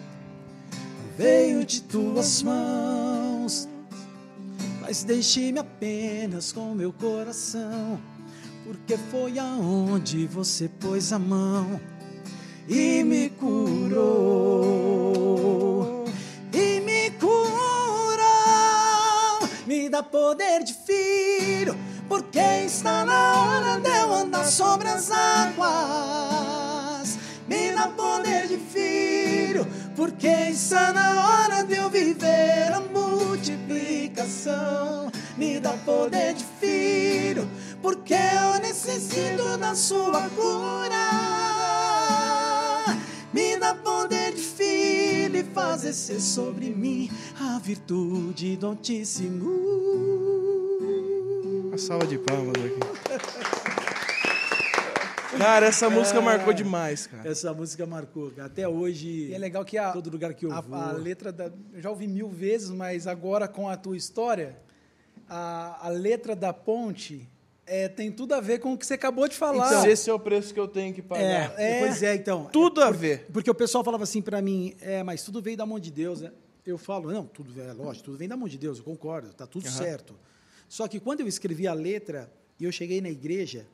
Veio de tuas mãos, mas deixe-me apenas com meu coração, porque foi aonde você pôs a mão e me curou, me dá poder de filho, porque está na hora de eu andar sobre as águas. Me dá poder de filho, porque está na hora de eu viver a multiplicação. Me dá poder de filho, porque eu necessito da sua cura. Me dá poder de filho e faz descer sobre mim a virtude do Altíssimo. Uma salva de palmas aqui. Cara, essa música marcou demais, cara. Essa música marcou. Até hoje, e é legal que todo lugar que eu vou... A letra, eu já ouvi 1000 vezes, mas agora com a tua história, a letra da ponte Tem tudo a ver com o que você acabou de falar. Então, esse é o preço que eu tenho que pagar. Pois é, então. Tudo a ver. Porque o pessoal falava assim para mim, mas tudo veio da mão de Deus, né? Eu falo, não, lógico, tudo vem da mão de Deus, eu concordo, tá tudo certo. Só que quando eu escrevi a letra e eu cheguei na igreja,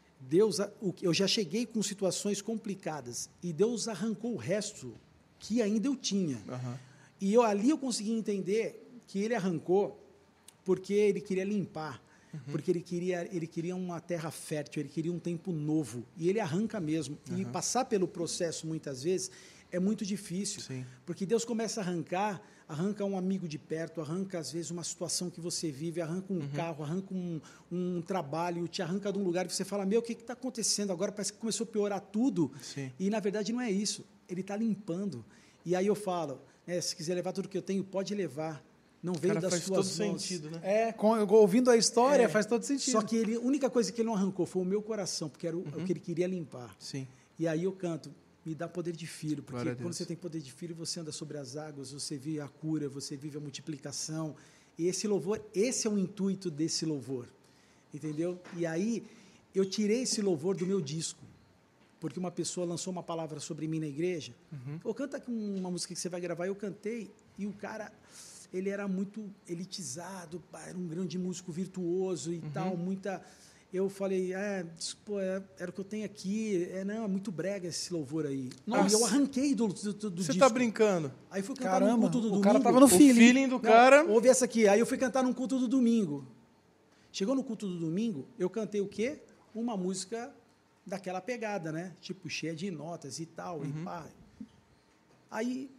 eu já cheguei com situações complicadas e Deus arrancou o resto que ainda eu tinha. E ali eu consegui entender que ele arrancou porque ele queria limpar, porque ele queria uma terra fértil, ele queria um tempo novo, e ele arranca mesmo. E passar pelo processo, muitas vezes, é muito difícil, porque Deus começa a arranca um amigo de perto, arranca, às vezes, uma situação que você vive, arranca um carro, arranca um trabalho, te arranca de um lugar que você fala, o que está acontecendo agora? Parece que começou a piorar tudo. E, na verdade, não é isso. Ele está limpando. E aí eu falo, se quiser levar tudo que eu tenho, pode levar. Não veio das suas mãos. Faz todo sentido, né? Ouvindo a história, faz todo sentido. Só que a única coisa que ele não arrancou foi o meu coração, porque era o que ele queria limpar. E aí eu canto, me dá poder de filho, porque quando você tem poder de filho, você anda sobre as águas, você vive a cura, você vive a multiplicação. E esse louvor, esse é o intuito desse louvor, entendeu? E aí eu tirei esse louvor do meu disco, porque uma pessoa lançou uma palavra sobre mim na igreja. Canta aqui uma música que você vai gravar. Eu cantei, e o cara, ele era muito elitizado, era um grande músico virtuoso e tal, Eu falei, era o que eu tenho aqui, é muito brega esse louvor aí. Nossa. Aí eu arranquei do disco. Você tá brincando? Aí fui cantar no culto do domingo. O cara tava no feeling. O feeling do cara... Ouve essa aqui. Aí eu fui cantar no culto do domingo. Chegou no culto do domingo, eu cantei o quê? Uma música daquela pegada, né? Tipo, cheia de notas e tal, e pá. Aí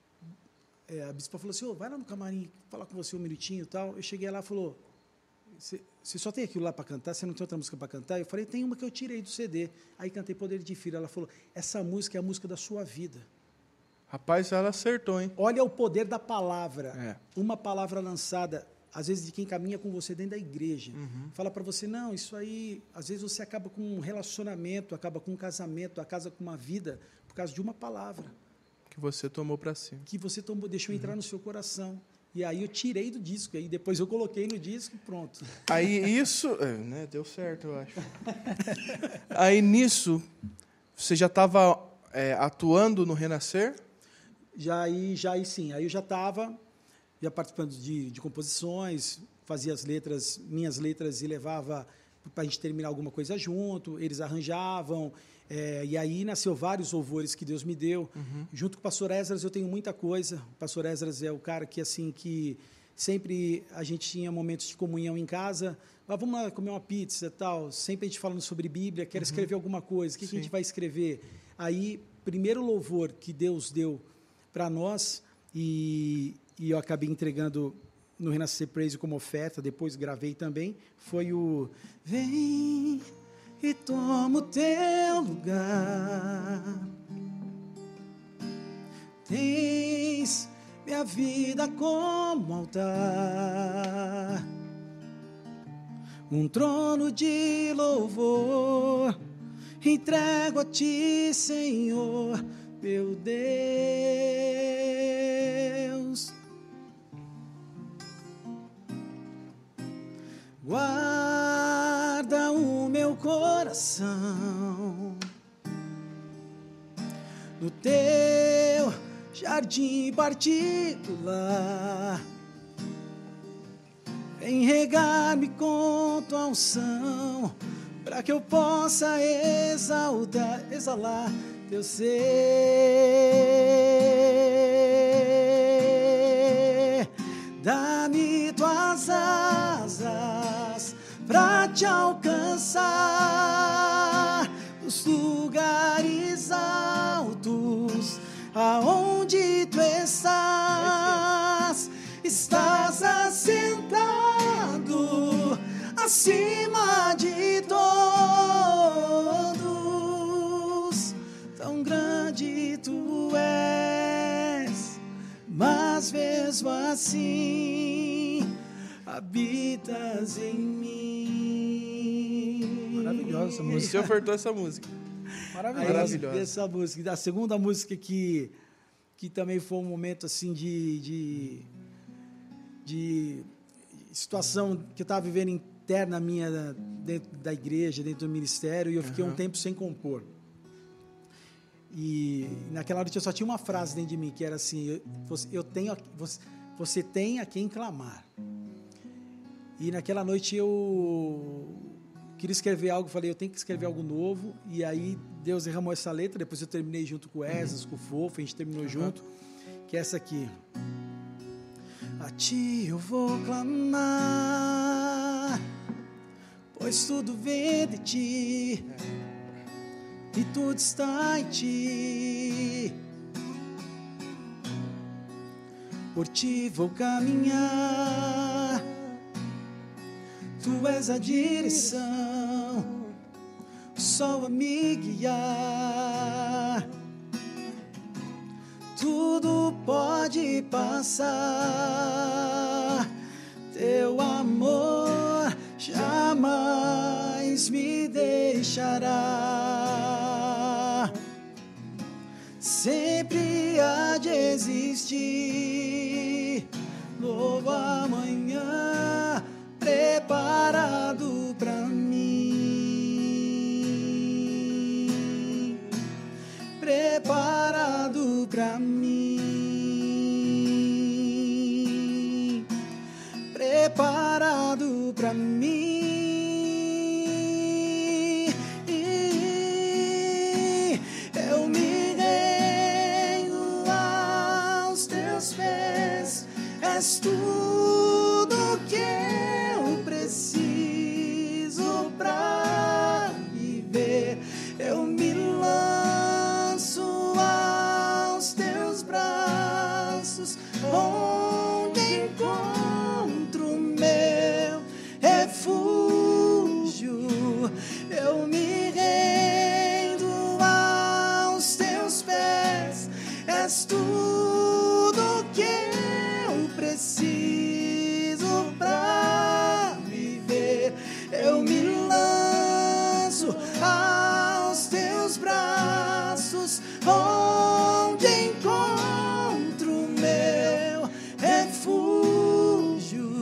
a bispa falou assim, vai lá no camarim, falar com você um minutinho e tal. Eu cheguei lá e falou, você só tem aquilo lá para cantar? Você não tem outra música para cantar? Eu falei, tem uma que eu tirei do CD. Aí cantei Poder de Filho. Ela falou, essa música é a música da sua vida. Rapaz, ela acertou, hein? Olha o poder da palavra. Uma palavra lançada, às vezes, de quem caminha com você dentro da igreja. Fala para você, não, isso aí... Às vezes você acaba com um relacionamento, acaba com um casamento, acaba com uma vida, por causa de uma palavra. Que você tomou para si. Que você deixou entrar no seu coração. E aí eu tirei do disco, aí depois eu coloquei no disco e pronto. Aí isso... deu certo, eu acho. Aí nisso, você já estava atuando no Renascer? Já sim. Aí eu já estava participando de composições, fazia minhas letras e levava para a gente terminar alguma coisa junto, eles arranjavam... e aí nasceu vários louvores que Deus me deu. Junto com o pastor Esdras eu tenho muita coisa. O pastor Esdras é o cara que sempre a gente tinha momentos de comunhão em casa. Vamos lá comer uma pizza e tal. Sempre a gente falando sobre Bíblia, quer escrever alguma coisa. O que a gente vai escrever? Aí, primeiro louvor que Deus deu para nós, e eu acabei entregando no Renascer Praise como oferta, depois gravei também, foi o Vem e toma o teu lugar. Tens minha vida como altar, um trono de louvor, entrego a ti, Senhor, meu Deus. Guarda o meu coração no teu jardim particular. Vem regar-me com tua unção, para que eu possa exalar teu ser. Dá-me tuas asas pra te alcançar os lugares altos, aonde tu estás. Estás assentado acima de todos, tão grande tu és, mas mesmo assim habitas em mim. Maravilhosa essa música. Você ofertou essa música. Maravilhosa. Essa música. A segunda música que também foi um momento assim de situação que eu estava vivendo interna minha dentro da igreja, dentro do ministério, e eu fiquei um tempo sem compor. E naquela noite eu só tinha uma frase dentro de mim, que era assim, você tem a quem clamar. E naquela noite eu queria escrever algo, falei, eu tenho que escrever algo novo, e aí Deus derramou essa letra, depois eu terminei junto com o Esas, com o Fofo, a gente terminou junto, que é essa aqui. A ti eu vou clamar, pois tudo vem de ti, e tudo está em ti. Por ti vou caminhar, tu és a direção, o sol a me guiar. Tudo pode passar, teu amor jamais me deixará. Sempre há de existir novo amanhã preparado pra mim, preparado pra mim, preparado pra mim. Eu me rendo aos teus pés, és tudo que eu preciso pra viver. Eu me lanço aos teus braços, onde encontro meu refúgio. Eu me rendo aos teus pés, és tudo que eu preciso pra viver. Eu me lanço aos teus braços, onde encontro meu refúgio.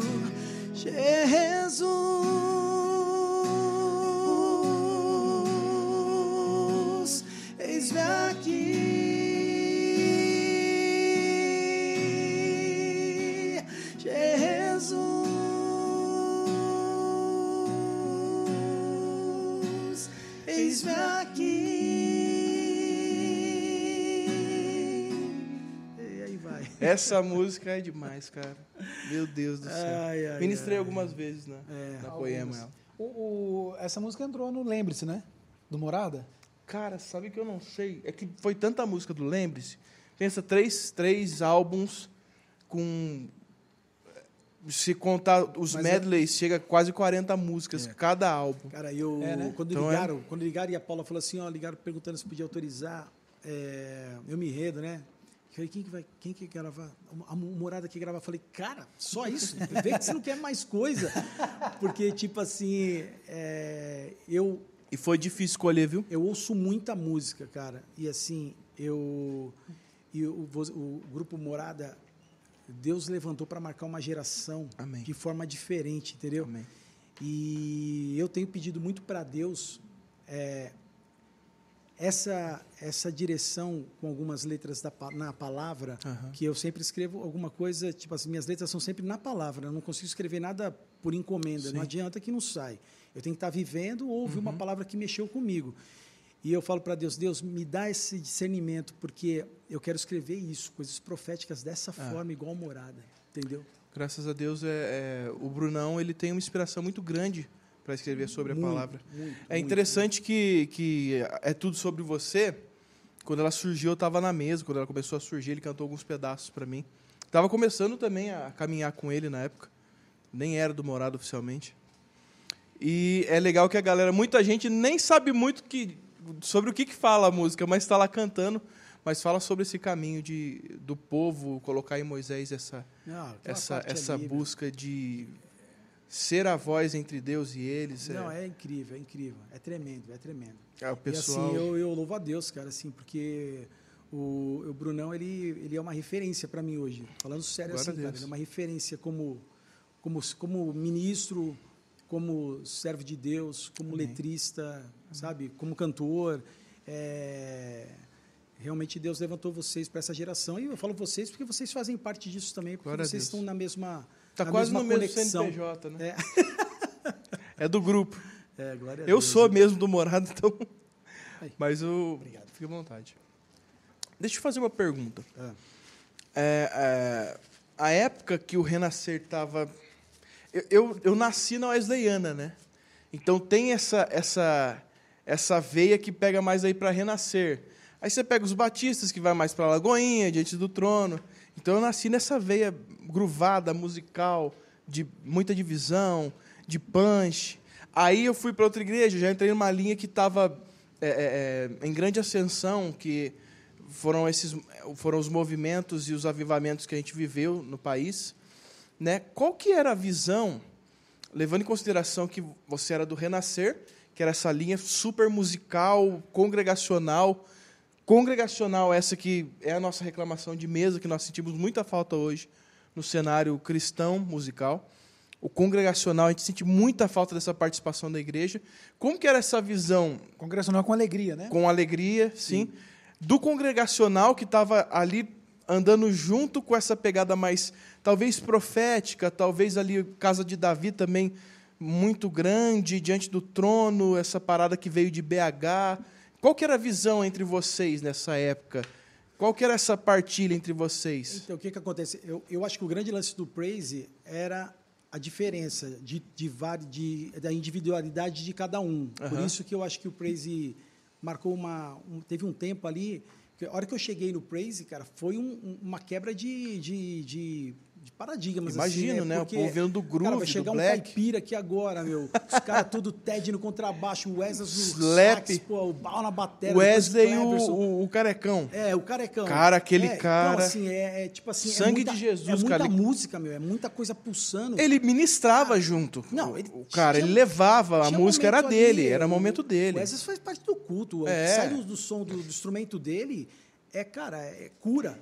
Jesus, eis-me aqui. Jesus, eis-me aqui. E aí vai. Essa música é demais, cara. Meu Deus do céu. Ai, ai, Ministrei ai. algumas vezes, né? Na Poema. ela. Essa música entrou no Lembre-se, né? Do Morada? Cara, sabe que eu não sei? É que foi tanta música do Lembre-se. Pensa, três álbuns com... Se contar os medleys, chega a quase 40 músicas cada álbum. Cara, né? quando ligaram e a Paula falou assim, ó, ligaram perguntando se podia autorizar, eu me enredo, né? Eu falei, quem que gravar? A Morada que gravar. Eu falei, cara, só isso? Vê que você não quer mais coisa. Porque, tipo assim, E foi difícil escolher, viu? eu ouço muita música, cara. E assim, o Grupo Morada, Deus levantou para marcar uma geração Amém. de forma diferente, entendeu? Amém. E eu tenho pedido muito para Deus essa direção com algumas letras na palavra, que eu sempre escrevo alguma coisa, tipo, as minhas letras são sempre na palavra, eu não consigo escrever nada por encomenda, Sim. não adianta que não sai. Eu tenho que estar vivendo ou ouvir uma palavra que mexeu comigo. E eu falo para Deus, Deus, me dá esse discernimento, porque eu quero escrever isso, coisas proféticas dessa forma, igual Morada, entendeu? Graças a Deus, o Brunão ele tem uma inspiração muito grande para escrever sobre a palavra. É interessante que é tudo sobre você. Quando ela surgiu, eu estava na mesa. Quando ela começou a surgir, ele cantou alguns pedaços para mim. Estava começando também a caminhar com ele na época. Nem era do Morada oficialmente. E é legal que a galera, muita gente nem sabe muito sobre o que fala a música, mas está lá cantando. Mas fala sobre esse caminho do povo colocar em Moisés essa busca de ser a voz entre Deus e eles. Não, é incrível, é tremendo. O pessoal... E assim, eu louvo a Deus, cara, assim, porque o Brunão, ele é uma referência para mim hoje. Falando sério, assim, cara, ele é uma referência como ministro, como servo de Deus, como letrista, sabe? Como cantor. Realmente Deus levantou vocês para essa geração. E eu falo vocês porque vocês fazem parte disso também, porque Glória vocês estão na mesma Tá na quase mesma no conexão. mesmo CNPJ, né? É do grupo. Glória a Eu Deus. sou mesmo do Morado, então... Aí. Mas eu... Obrigado. Fique à vontade. Deixa eu fazer uma pergunta. A época que o Renascer estava... Eu nasci na Wesleyana, né? Então tem essa veia que pega mais aí para Renascer. Aí você pega os batistas, que vai mais para Lagoinha, Diante do Trono. Então eu nasci nessa veia gruvada, musical, de muita divisão, de punch. Aí eu fui para outra igreja, já entrei numa linha que estava em grande ascensão, que foram os movimentos e os avivamentos que a gente viveu no país. Né? Qual que era a visão, levando em consideração que você era do Renascer, que era essa linha super musical, congregacional, essa que é a nossa reclamação de mesa, que nós sentimos muita falta hoje no cenário cristão musical. O congregacional, a gente sente muita falta dessa participação da igreja. Como que era essa visão? Congregacional com alegria, né? Com alegria, sim. Do congregacional que estava ali andando junto com essa pegada mais, talvez profética, talvez ali Casa de Davi também muito grande, Diante do Trono, essa parada que veio de BH. Qual que era a visão entre vocês nessa época? Qual que era essa partilha entre vocês? Então, o que acontece? Eu acho que o grande lance do Praise era a diferença da individualidade de cada um. Por isso que eu acho que o Praise marcou teve um tempo ali. A hora que eu cheguei no Praise, cara, foi uma quebra de paradigmas. Imagino, assim, né? Porque, o povo vendo do groove, cara, vai chegar do um black. caipira aqui agora, meu. Os caras tudo Ted no contrabaixo, o Wesley no Slap. sax, pô, o Bal na bateria. Wesley e o Carecão. O Carecão. Cara, aquele cara... Então, assim, tipo assim... Sangue de Jesus, é muita cara. música, meu. É muita coisa pulsando. Ele ministrava junto. Não, ele levava, a música era dele, era o momento dele. O Wesley faz parte do culto. Sai do som do instrumento dele, cura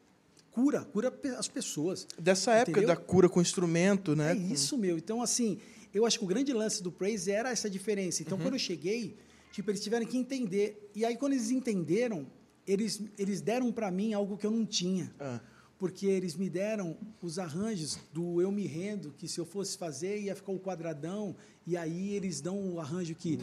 as pessoas. Dessa época, entendeu? da cura com instrumento, né? Isso, meu. Então, assim, eu acho que o grande lance do Praise era essa diferença. Então, quando eu cheguei, eles tiveram que entender. E aí, quando eles entenderam, eles deram para mim algo que eu não tinha. Porque eles me deram os arranjos do Eu Me Rendo, que se eu fosse fazer, ia ficar o quadradão, e aí eles dão o arranjo que...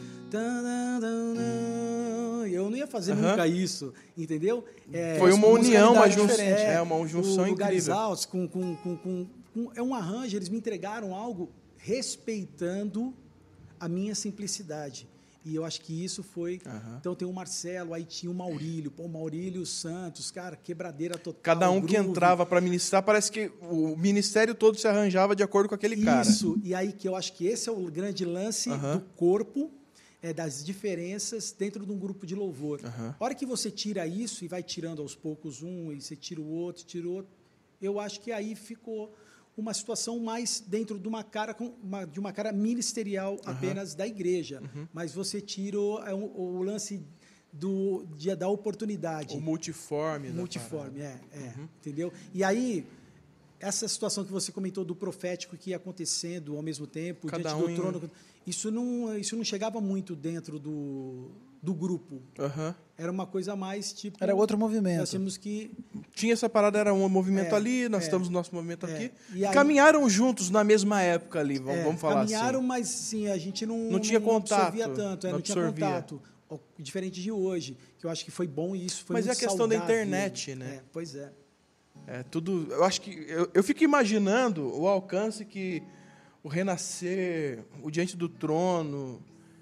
Eu não ia fazer nunca isso, entendeu? Foi uma união, uma junção incrível. Garis Alves, é um arranjo, eles me entregaram algo respeitando a minha simplicidade. E eu acho que isso foi... Então, tem o Marcelo, aí tinha o Maurílio. Pô, o Maurílio Santos, cara, quebradeira total. Cada um que entrava para ministrar, parece que o ministério todo se arranjava de acordo com aquele cara. Isso, e aí que eu acho que esse é o grande lance do corpo, das diferenças dentro de um grupo de louvor. A hora que você tira isso e vai tirando aos poucos e você tira o outro, eu acho que aí ficou uma situação mais dentro de uma cara ministerial apenas da igreja. Mas você tira o lance da oportunidade. O multiforme. Entendeu? E aí, essa situação que você comentou do profético que ia acontecendo ao mesmo tempo, diante do trono, isso não chegava muito dentro do grupo. Era uma coisa mais tipo... Era outro movimento. Nós tínhamos que... Tinha essa parada, era um movimento ali, nós estamos no nosso movimento aqui. E aí, caminharam juntos na mesma época ali, vamos falar assim. Caminharam, mas sim, a gente não tinha contato. Absorvia tanto, não tinha contato. Diferente de hoje, que eu acho que foi bom e isso foi mas muito é a questão saudável. Da internet, né? Pois é. Tudo... Eu acho que... Eu fico imaginando o alcance que o Renascer, o Diante do Trono...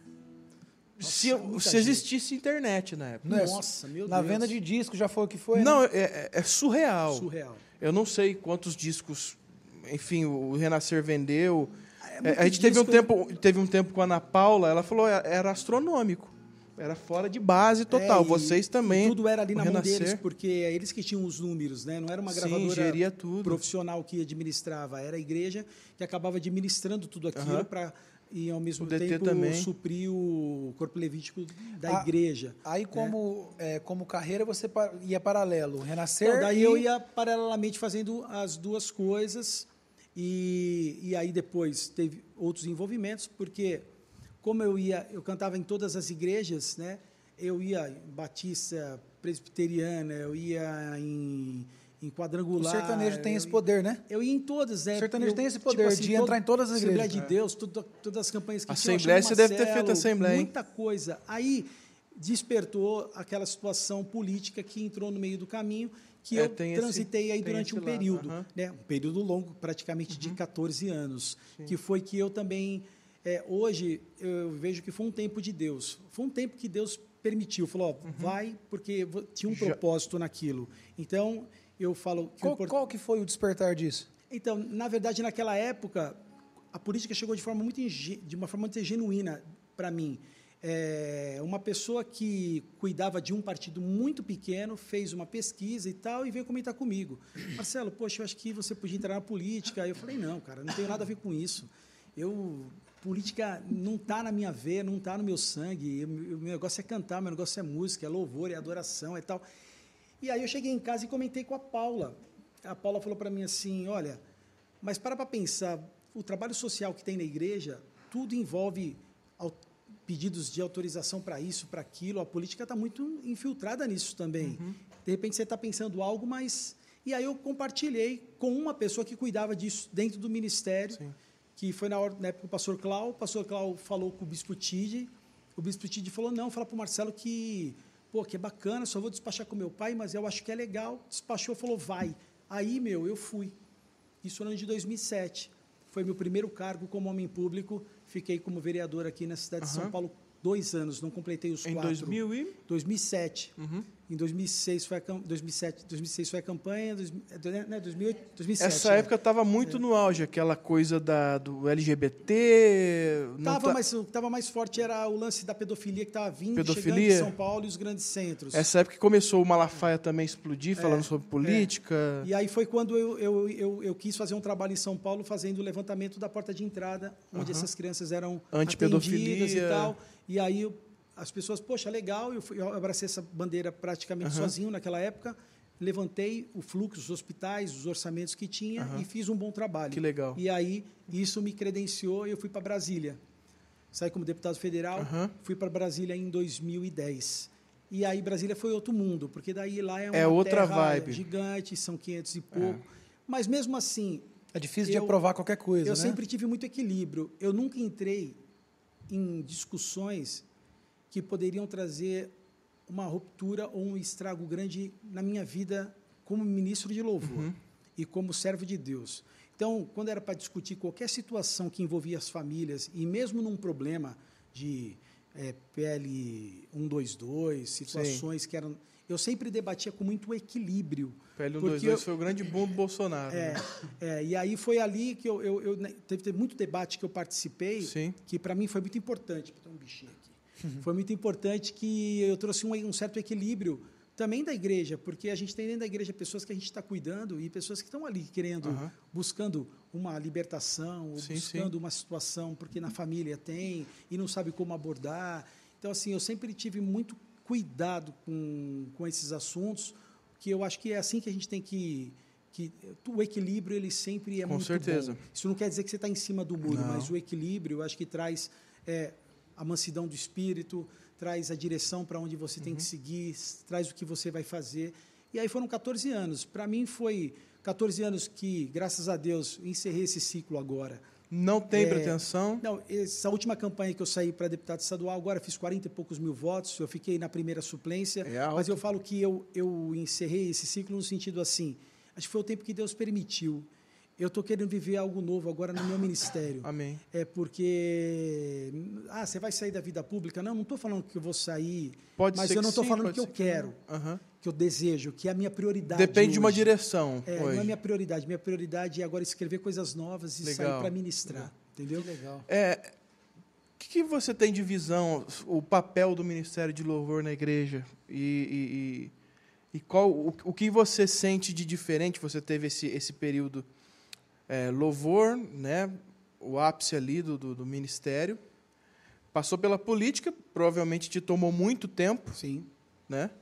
Se existisse internet na época. Nossa, meu Deus. Na venda de discos já foi o que foi? Não, né? é surreal. Surreal. Eu não sei quantos discos, enfim, o Renascer vendeu. A gente teve um tempo com a Ana Paula, ela falou, era astronômico. Era fora de base total. Vocês também. E tudo era ali na mão Renascer. deles, porque é eles que tinham os números, né? Não era uma gravadora geria tudo. profissional que administrava, era a igreja que acabava administrando tudo aquilo para... E, ao mesmo tempo, suprir o corpo levítico da igreja. Aí, como carreira, você ia paralelo. Renascer daí eu ia paralelamente fazendo as duas coisas. E aí depois teve outros envolvimentos, porque como eu cantava em todas as igrejas, né? Eu ia em Batista, Presbiteriana, eu ia em Quadrangular. O sertanejo tem esse poder, né? Eu ia em todas, né? O sertanejo tem esse poder de entrar em todas as igrejas. Assembleia de Deus, todas as campanhas que tinham. Assembleia, você deve ter feito assembleia, hein? Muita coisa. Aí despertou aquela situação política que entrou no meio do caminho, que eu transitei aí durante um período, né? Um período longo, praticamente de 14 anos, que foi que eu também... hoje, eu vejo que foi um tempo de Deus. Foi um tempo que Deus permitiu. Falou, vai, porque tinha um propósito naquilo. Então, eu falo... Qual que foi o despertar disso? Então, na verdade, naquela época, a política chegou de uma forma muito genuína para mim. Uma pessoa que cuidava de um partido muito pequeno, fez uma pesquisa e tal, e veio comentar comigo. Marcelo, poxa, eu acho que você podia entrar na política. Aí eu falei, não, cara, não tenho nada a ver com isso. Política não está na minha veia, não está no meu sangue. O meu negócio é cantar, meu negócio é música, é louvor, é adoração, é tal. E aí eu cheguei em casa e comentei com a Paula. A Paula falou para mim assim, olha, mas para pensar, o trabalho social que tem na igreja, tudo envolve pedidos de autorização para isso, para aquilo. A política está muito infiltrada nisso também. De repente você está pensando algo, mas... E aí eu compartilhei com uma pessoa que cuidava disso dentro do ministério, que foi na época o pastor Clau. O pastor Clau falou com o bispo Tide. O bispo Tide falou, não, fala para o Marcelo que é bacana, só vou despachar com meu pai, mas eu acho que é legal. Despachou, falou, vai. Aí, eu fui. Isso no ano de 2007. Foi meu primeiro cargo como homem público. Fiquei como vereador aqui na cidade de São Paulo 2 anos, não completei os 4. Em 2007. Em 2006 foi a 2006 foi a campanha, 2008, 2007. Essa época estava muito no auge, aquela coisa do LGBT... Estava mais forte, era o lance da pedofilia que estava chegando em São Paulo e os grandes centros. Essa época que começou o Malafaia também a explodir, falando sobre política. E aí foi quando eu quis fazer um trabalho em São Paulo, fazendo o levantamento da porta de entrada, onde essas crianças eram atendidas e tal. E aí as pessoas, poxa, legal, eu abracei essa bandeira praticamente sozinho naquela época, levantei o fluxo, os hospitais, os orçamentos que tinha e fiz um bom trabalho. Que legal. E aí isso me credenciou e eu fui para Brasília. Saí como deputado federal, fui para Brasília em 2010. E aí Brasília foi outro mundo, porque daí lá é uma outra terra vibe. Gigante, são 500 e pouco. Mas mesmo assim... É difícil de aprovar qualquer coisa, Eu sempre tive muito equilíbrio. Eu nunca entrei em discussões que poderiam trazer uma ruptura ou um estrago grande na minha vida como ministro de louvor e como servo de Deus. Então, quando era para discutir qualquer situação que envolvia as famílias, e mesmo num problema de PL 122, situações que eram... Eu sempre debatia com muito equilíbrio. PL 122 foi o grande boom do Bolsonaro. E aí foi ali que teve muito debate que eu participei, que para mim foi muito importante. Tem um bichinho aqui. Foi muito importante que eu trouxe um certo equilíbrio também da igreja, porque a gente tem dentro da igreja pessoas que a gente está cuidando e pessoas que estão ali querendo, buscando uma libertação, ou buscando uma situação, porque na família tem e não sabe como abordar. Então, assim, eu sempre tive muito cuidado com esses assuntos, que eu acho que é assim que a gente tem que o equilíbrio ele sempre é muito bom. Isso não quer dizer que você está em cima do muro, mas o equilíbrio eu acho que traz a mansidão do espírito, traz a direção para onde você tem que seguir, traz o que você vai fazer. E aí foram 14 anos. Para mim foi 14 anos que, graças a Deus, encerrei esse ciclo agora. Não tem pretensão? Não, essa última campanha que eu saí para deputado estadual, agora fiz 40 e poucos mil votos, eu fiquei na primeira suplência, mas eu falo que eu encerrei esse ciclo no sentido assim, acho que foi o tempo que Deus permitiu. Eu estou querendo viver algo novo agora no meu ministério. Amém. Porque... você vai sair da vida pública? Não estou falando que eu vou sair, mas eu não estou falando que eu quero, que eu desejo, que é a minha prioridade. Depende hoje. De uma direção. Não é minha prioridade. Minha prioridade é agora escrever coisas novas e sair para ministrar. Entendeu? Legal. O que você tem de visão, o papel do Ministério de Louvor na igreja? E o que você sente de diferente? Você teve esse período... louvor, né, o ápice ali do ministério, passou pela política, provavelmente te tomou muito tempo, sim, né?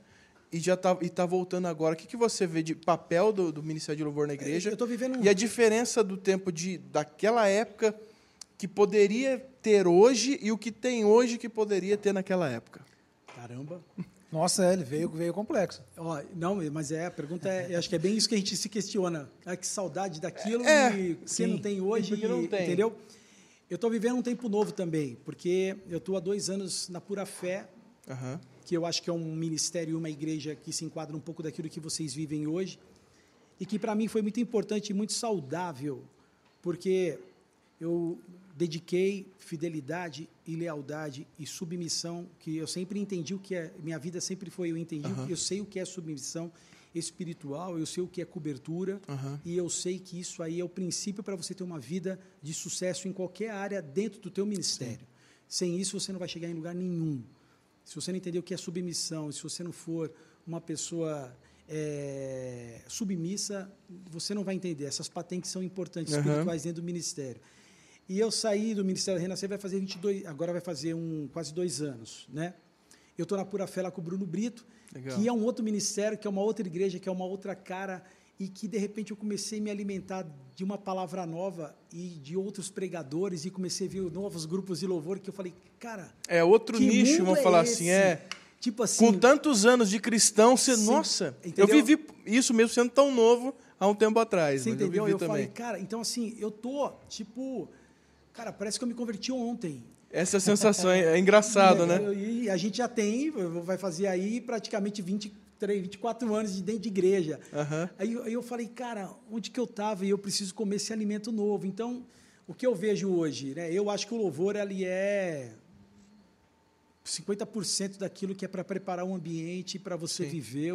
e já tá voltando agora. O que você vê de papel do Ministério de Louvor na igreja? Eu tô vivendo E a diferença do tempo daquela época que poderia ter hoje e o que tem hoje que poderia ter naquela época. Caramba. Nossa, ele veio complexo. Ó, não, mas a pergunta eu acho que é bem isso que a gente se questiona. Que saudade daquilo e que não tem hoje, porque não tem. entendeu? Eu estou vivendo um tempo novo também, porque eu estou há 2 anos na Pura Fé, que eu acho que é um ministério e uma igreja que se enquadra um pouco daquilo que vocês vivem hoje, e que para mim foi muito importante e muito saudável, porque eu dediquei fidelidade e lealdade e submissão, que eu sempre entendi o que é, minha vida sempre foi, eu entendi, eu sei o que é submissão espiritual, eu sei o que é cobertura, e eu sei que isso aí é o princípio para você ter uma vida de sucesso em qualquer área dentro do teu ministério. Sim. Sem isso, você não vai chegar em lugar nenhum. Se você não entender o que é submissão, se você não for uma pessoa submissa, você não vai entender. Essas patentes são importantes, espirituais dentro do ministério. E eu saí do Ministério Renascer, agora vai fazer quase 2 anos, né? Eu estou na Pura Fé lá com o Bruno Brito, legal, que é um outro ministério, que é uma outra igreja, que é uma outra cara, e que, de repente, eu comecei a me alimentar de uma palavra nova e de outros pregadores, e comecei a ver novos grupos de louvor, que eu falei, cara... É outro nicho, vamos falar assim, Tipo assim... Com tantos anos de cristão, nossa, entendeu? Eu vivi isso mesmo sendo tão novo há um tempo atrás. Você entendeu? Eu falei, cara, então assim, eu tô, tipo... Cara, parece que eu me converti ontem. Essa sensação é engraçado, né? E a gente já vai fazer aí praticamente 24 anos dentro de igreja. Aí eu falei, cara, onde que eu estava? E eu preciso comer esse alimento novo. Então, o que eu vejo hoje, né? Eu acho que o louvor ali é 50% daquilo que é para preparar o ambiente, para você viver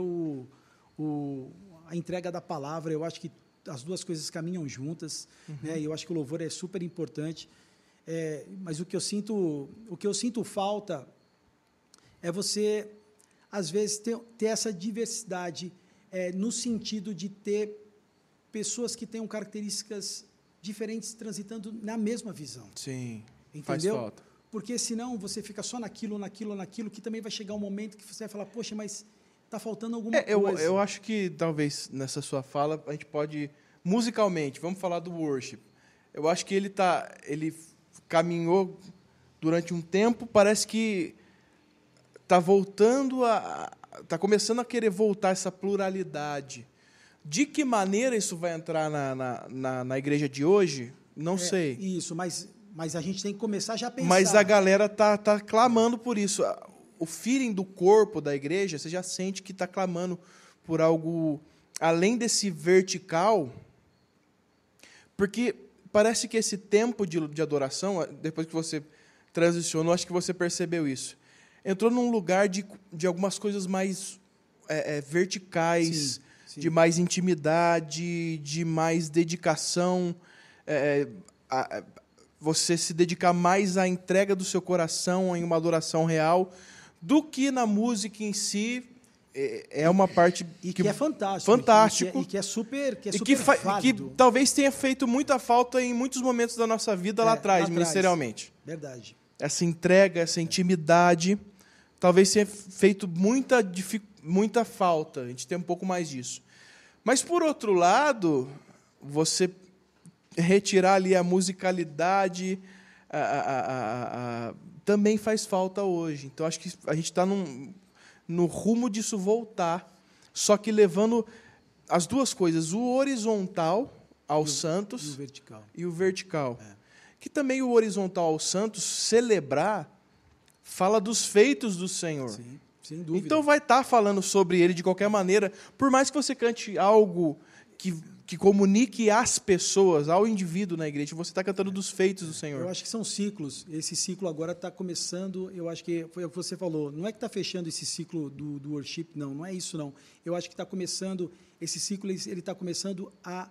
a entrega da palavra. Eu acho que as duas coisas caminham juntas, né? E eu acho que o louvor é super importante. Mas o que eu sinto falta é você, às vezes, ter essa diversidade no sentido de ter pessoas que tenham características diferentes transitando na mesma visão. Sim, entendeu? Faz falta. Porque senão você fica só naquilo, que também vai chegar um momento que você vai falar, poxa, mas está faltando alguma coisa. Eu acho que talvez nessa sua fala a gente pode, musicalmente, vamos falar do worship. Eu acho que ele caminhou durante um tempo, parece que está está começando a querer voltar essa pluralidade. De que maneira isso vai entrar na igreja de hoje? Não sei. Isso, mas a gente tem que começar já a pensar. Mas a galera tá clamando por isso. O feeling do corpo da igreja, você já sente que está clamando por algo além desse vertical, porque parece que esse tempo de adoração, depois que você transicionou, acho que você percebeu isso, entrou num lugar de algumas coisas mais verticais, sim. De mais intimidade, de mais dedicação, você se dedicar mais à entrega do seu coração em uma adoração real, do que na música em si. É uma parte que é fantástico. Fantástico. E que é super válido. Que talvez tenha feito muita falta em muitos momentos da nossa vida lá atrás, ministerialmente. Verdade. Essa entrega, essa intimidade, talvez tenha feito muita falta. A gente tem um pouco mais disso. Mas, por outro lado, você retirar ali a musicalidade também faz falta hoje. Então, acho que a gente está no rumo disso voltar, só que levando as duas coisas, o horizontal aos santos e o vertical. Que também o horizontal aos santos, celebrar, fala dos feitos do Senhor. Sim, sem dúvida. Então vai estar falando sobre ele de qualquer maneira, por mais que você cante algo que comunique às pessoas, ao indivíduo na igreja, você está cantando dos feitos do Senhor. Eu acho que são ciclos. Esse ciclo agora está começando, eu acho que foi o que você falou, não é que está fechando esse ciclo do worship, não é isso, não. Eu acho que está começando, esse ciclo ele está começando a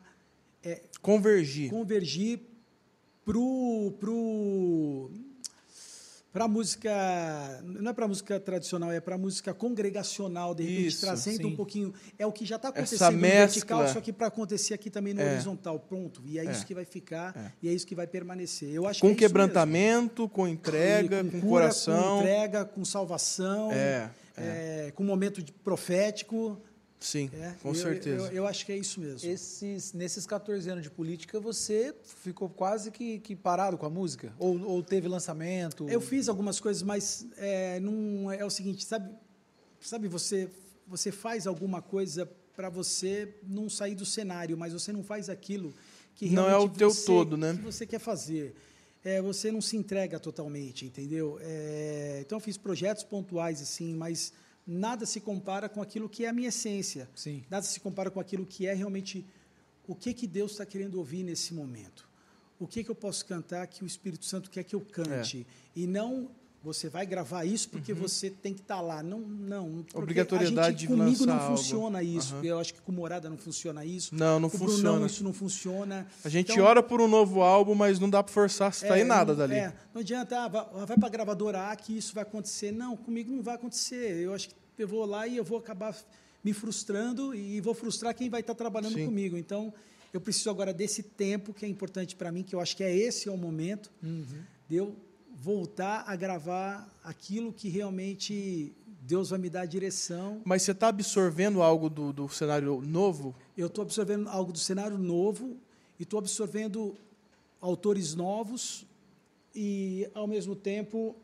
convergir pro Para música, não é para música tradicional, é para música congregacional, de repente, Isso, trazendo sim. um pouquinho. É o que já está Essa acontecendo no mescla. vertical, só que para acontecer aqui também no horizontal. Pronto. E é É. isso que vai ficar, e é isso que vai permanecer. Eu acho Com que é quebrantamento, com entrega, com com cura, coração. com entrega, com salvação, com momento profético. Sim, com certeza. Eu acho que é isso mesmo. Nesses 14 anos de política, você ficou quase que parado com a música? Ou teve lançamento? Eu fiz algumas coisas, mas não é o seguinte, sabe você faz alguma coisa para você não sair do cenário, mas você não faz aquilo que não realmente é o teu todo, né? que você quer fazer. Você não se entrega totalmente, entendeu? Então, eu fiz projetos pontuais, assim, mas nada se compara com aquilo que é a minha essência. Sim. Nada se compara com aquilo que é realmente o que Deus está querendo ouvir nesse momento. O que eu posso cantar que o Espírito Santo quer que eu cante. E não você vai gravar isso porque você tem que estar lá. Não. Obrigatoriedade de comigo lançar não algo. funciona isso. Eu acho que com Morada não funciona isso. Não com funciona. Brunão isso não funciona. A gente ora por um novo álbum, mas não dá para forçar a sair nada dali. Não adianta, vai para a gravadora A que isso vai acontecer. Não, comigo não vai acontecer. Eu acho que eu vou lá e eu vou acabar me frustrando e vou frustrar quem vai estar trabalhando comigo. Então, eu preciso agora desse tempo que é importante para mim, que eu acho que esse é o momento de eu voltar a gravar aquilo que realmente Deus vai me dar a direção. Mas você está absorvendo algo do cenário novo? Eu estou absorvendo algo do cenário novo e estou absorvendo autores novos e, ao mesmo tempo,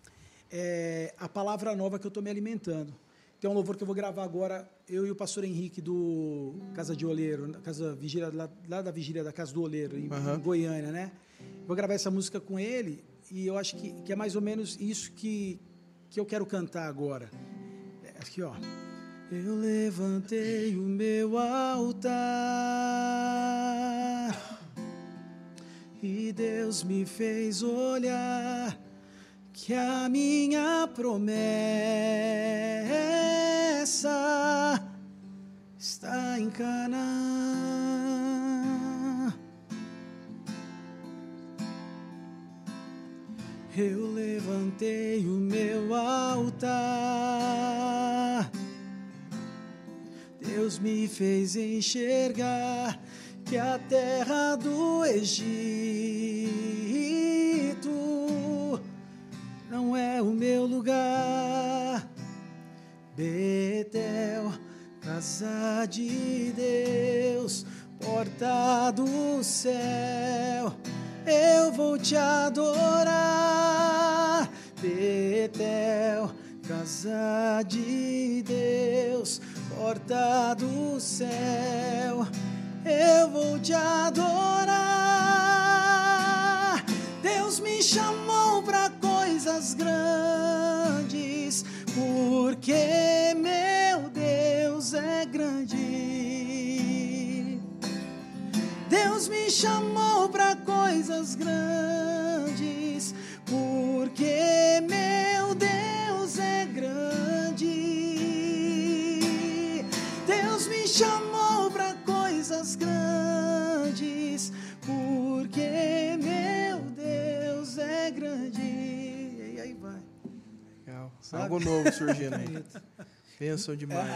a palavra nova que eu estou me alimentando. Tem um louvor que eu vou gravar agora, eu e o pastor Henrique do Casa de Oleiro, Vigília, lá da Vigília da Casa do Oleiro, em Goiânia, né? Vou gravar essa música com ele e eu acho que é mais ou menos isso que eu quero cantar agora. Aqui, ó. Eu levantei o meu altar e Deus me fez olhar que a minha promessa está em Canaã. Eu levantei o meu altar, Deus me fez enxergar que a terra do Egito não é o meu lugar. Betel, casa de Deus, porta do céu, eu vou te adorar. Betel, casa de Deus, porta do céu, eu vou te adorar. Deus me chamou para coisas grandes, porque meu Deus é grande. Deus me chamou para coisas grandes, porque meu Deus é grande. Deus me chamou para coisas grandes, porque meu Deus é grande. E aí vai. Legal. Algo novo surgindo aí. Pensam demais.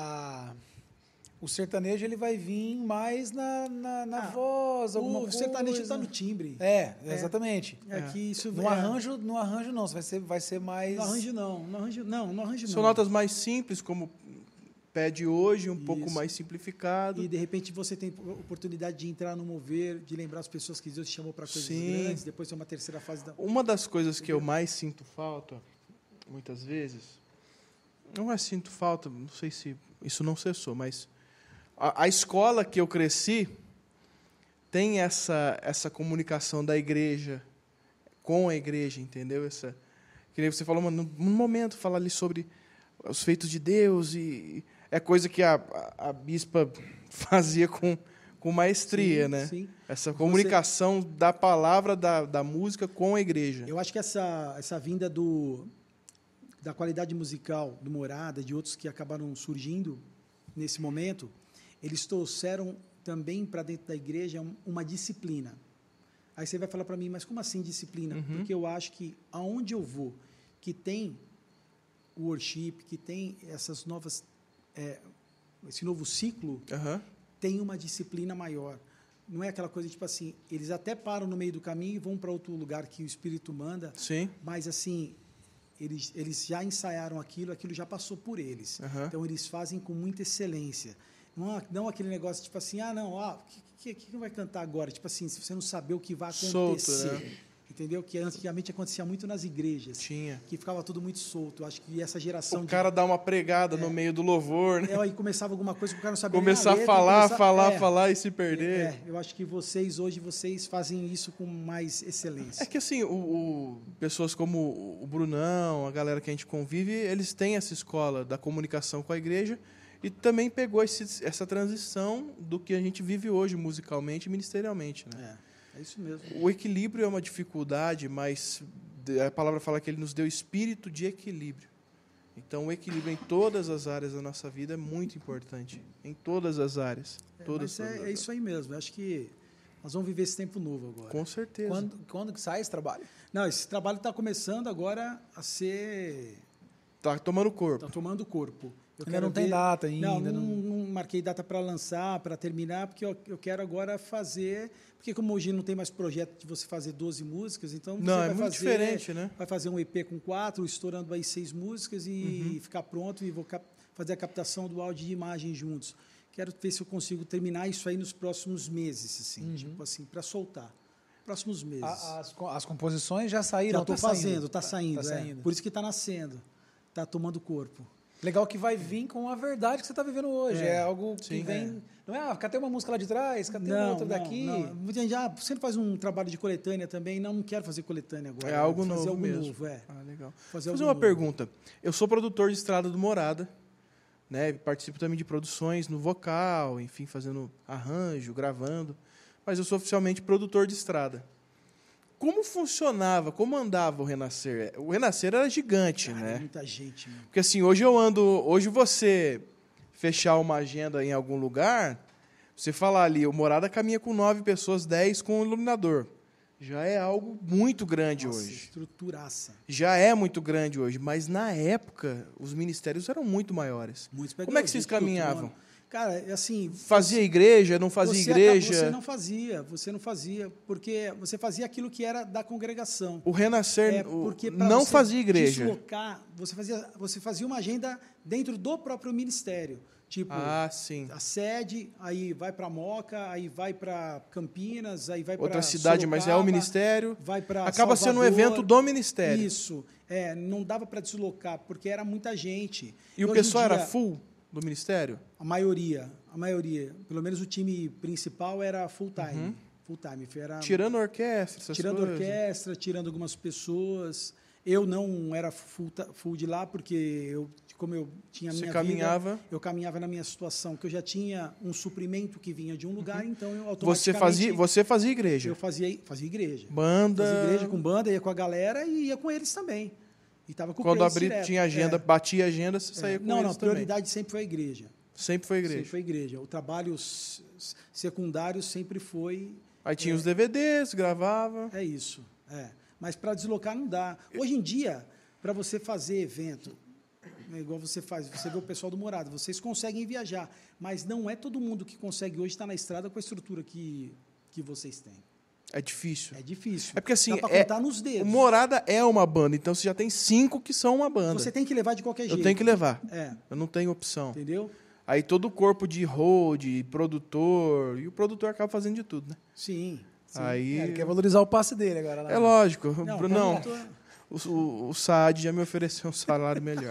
O sertanejo ele vai vir mais na voz, alguma coisa. O sertanejo está no timbre. Exatamente. Que isso no arranjo não, vai ser mais. No arranjo não. São notas mais simples, como pede hoje, um pouco mais simplificado. E de repente você tem oportunidade de entrar no mover, de lembrar as pessoas que Deus te chamou para coisas grandes, depois tem uma terceira fase da. Uma das coisas que eu mais sinto falta, muitas vezes, não é sinto falta, não sei se isso não cessou, mas a escola que eu cresci tem essa comunicação da igreja com a igreja, entendeu? Que nem você falou, num momento, falar ali sobre os feitos de Deus, e é coisa que a bispa fazia com maestria, né? Sim. Essa comunicação da palavra, da música com a igreja. Eu acho que essa vinda da qualidade musical do Morada, de outros que acabaram surgindo nesse momento, eles trouxeram também para dentro da igreja uma disciplina. Aí você vai falar para mim, mas como assim disciplina? Porque eu acho que aonde eu vou, que tem o worship, que tem essas novas, esse novo ciclo, tem uma disciplina maior. Não é aquela coisa tipo assim, eles até param no meio do caminho e vão para outro lugar que o Espírito manda, Sim. mas assim, eles já ensaiaram aquilo já passou por eles. Então, eles fazem com muita excelência. Não aquele negócio tipo assim, o que vai cantar agora? Tipo assim, se você não saber o que vai acontecer. Solto, né? Entendeu? Que antigamente acontecia muito nas igrejas. Tinha. Que ficava tudo muito solto. Acho que essa geração... O cara dá uma pregada no meio do louvor, né? Aí começava alguma coisa que o cara não sabia. Começar a falar e se perder. Eu acho que hoje vocês fazem isso com mais excelência. É que assim, pessoas como o Brunão, a galera que a gente convive, eles têm essa escola da comunicação com a igreja e também pegou essa transição do que a gente vive hoje musicalmente e ministerialmente, né? É isso mesmo. O equilíbrio é uma dificuldade, mas a palavra fala que ele nos deu espírito de equilíbrio. Então, o equilíbrio em todas as áreas da nossa vida é muito importante. Em todas as áreas. É isso aí mesmo. Eu acho que nós vamos viver esse tempo novo agora. Com certeza. Quando que sai esse trabalho? Não, esse trabalho está começando agora a ser... Está tomando corpo. Está tomando corpo. Ainda não tem data ainda. Não marquei data para lançar, para terminar, porque eu quero agora fazer... Porque como hoje não tem mais projeto de você fazer 12 músicas, então você vai muito diferente, né? Vai fazer um EP com 4, estourando aí 6 músicas e ficar pronto e vou fazer a captação do áudio e imagem juntos. Quero ver se eu consigo terminar isso aí nos próximos meses, assim, tipo assim, para soltar. Próximos meses. As composições já saíram? Já estou fazendo, está saindo. saindo. Por isso que está nascendo, está tomando corpo. Legal que vai vir com a verdade que você está vivendo hoje. É algo que vem... Não é, cadê uma música lá de trás? Cadê outra daqui? Não. Muita gente você não faz um trabalho de coletânea também? Não quero fazer coletânea agora. É algo novo fazer algo mesmo. Novo, legal. Fazer uma pergunta. Eu sou produtor de estrada do Morada, né? Participo também de produções no vocal, enfim, fazendo arranjo, gravando. Mas eu sou oficialmente produtor de estrada. Como funcionava, como andava o Renascer? O Renascer era gigante, né? Muita gente, mano. Porque assim, hoje você fechar uma agenda em algum lugar, você falar ali, o Morada caminha com 9 pessoas, 10 com o iluminador. Já é algo muito grande hoje. Estruturaça. Já é muito grande hoje, mas na época os ministérios eram muito maiores. Como é que vocês caminhavam? Cara, assim... Fazia igreja, não fazia igreja? Você não fazia, porque você fazia aquilo que era da congregação. O Renascer não fazia igreja. Deslocar, você fazia uma agenda dentro do próprio ministério. Tipo, sim. A sede, aí vai para Moca, aí vai para Campinas, aí vai para outra cidade, Sorocaba, mas é o ministério. Vai para acaba sendo um evento do ministério. Isso. Não dava para deslocar, porque era muita gente. E o pessoal era full do ministério? A maioria. Pelo menos o time principal era full time. Full time. Tirando a orquestra, essas tirando coisas. Orquestra, tirando algumas pessoas. Eu não era full de lá, porque como eu tinha a minha vida, eu caminhava na minha situação, que eu já tinha um suprimento que vinha de um lugar, então eu automaticamente... Você fazia igreja? Eu fazia igreja. Banda? Fazia igreja com banda, ia com a galera e ia com eles também. E tava com quando tinha agenda, batia a agenda, você saía com eles também? Não, a prioridade sempre foi a igreja. Sempre foi a igreja? Sempre foi a igreja. O trabalho secundário sempre foi... Aí tinha os DVDs, gravava... É isso, Mas para deslocar não dá. Hoje em dia, para você fazer evento, igual você faz, você vê o pessoal do Morada, vocês conseguem viajar, mas não é todo mundo que consegue hoje estar na estrada com a estrutura que vocês têm. É difícil. É difícil. É porque assim, dá para contar nos dedos. O Morada é uma banda, então você já tem 5 que são uma banda. Você tem que levar de qualquer jeito. Eu tenho que levar. Eu não tenho opção. Entendeu? Aí todo o corpo de hold, produtor, e o produtor acaba fazendo de tudo, né? Sim. Aí... Ele quer valorizar o passe dele agora. Lá. É lógico. Não. O Saad já me ofereceu um salário melhor.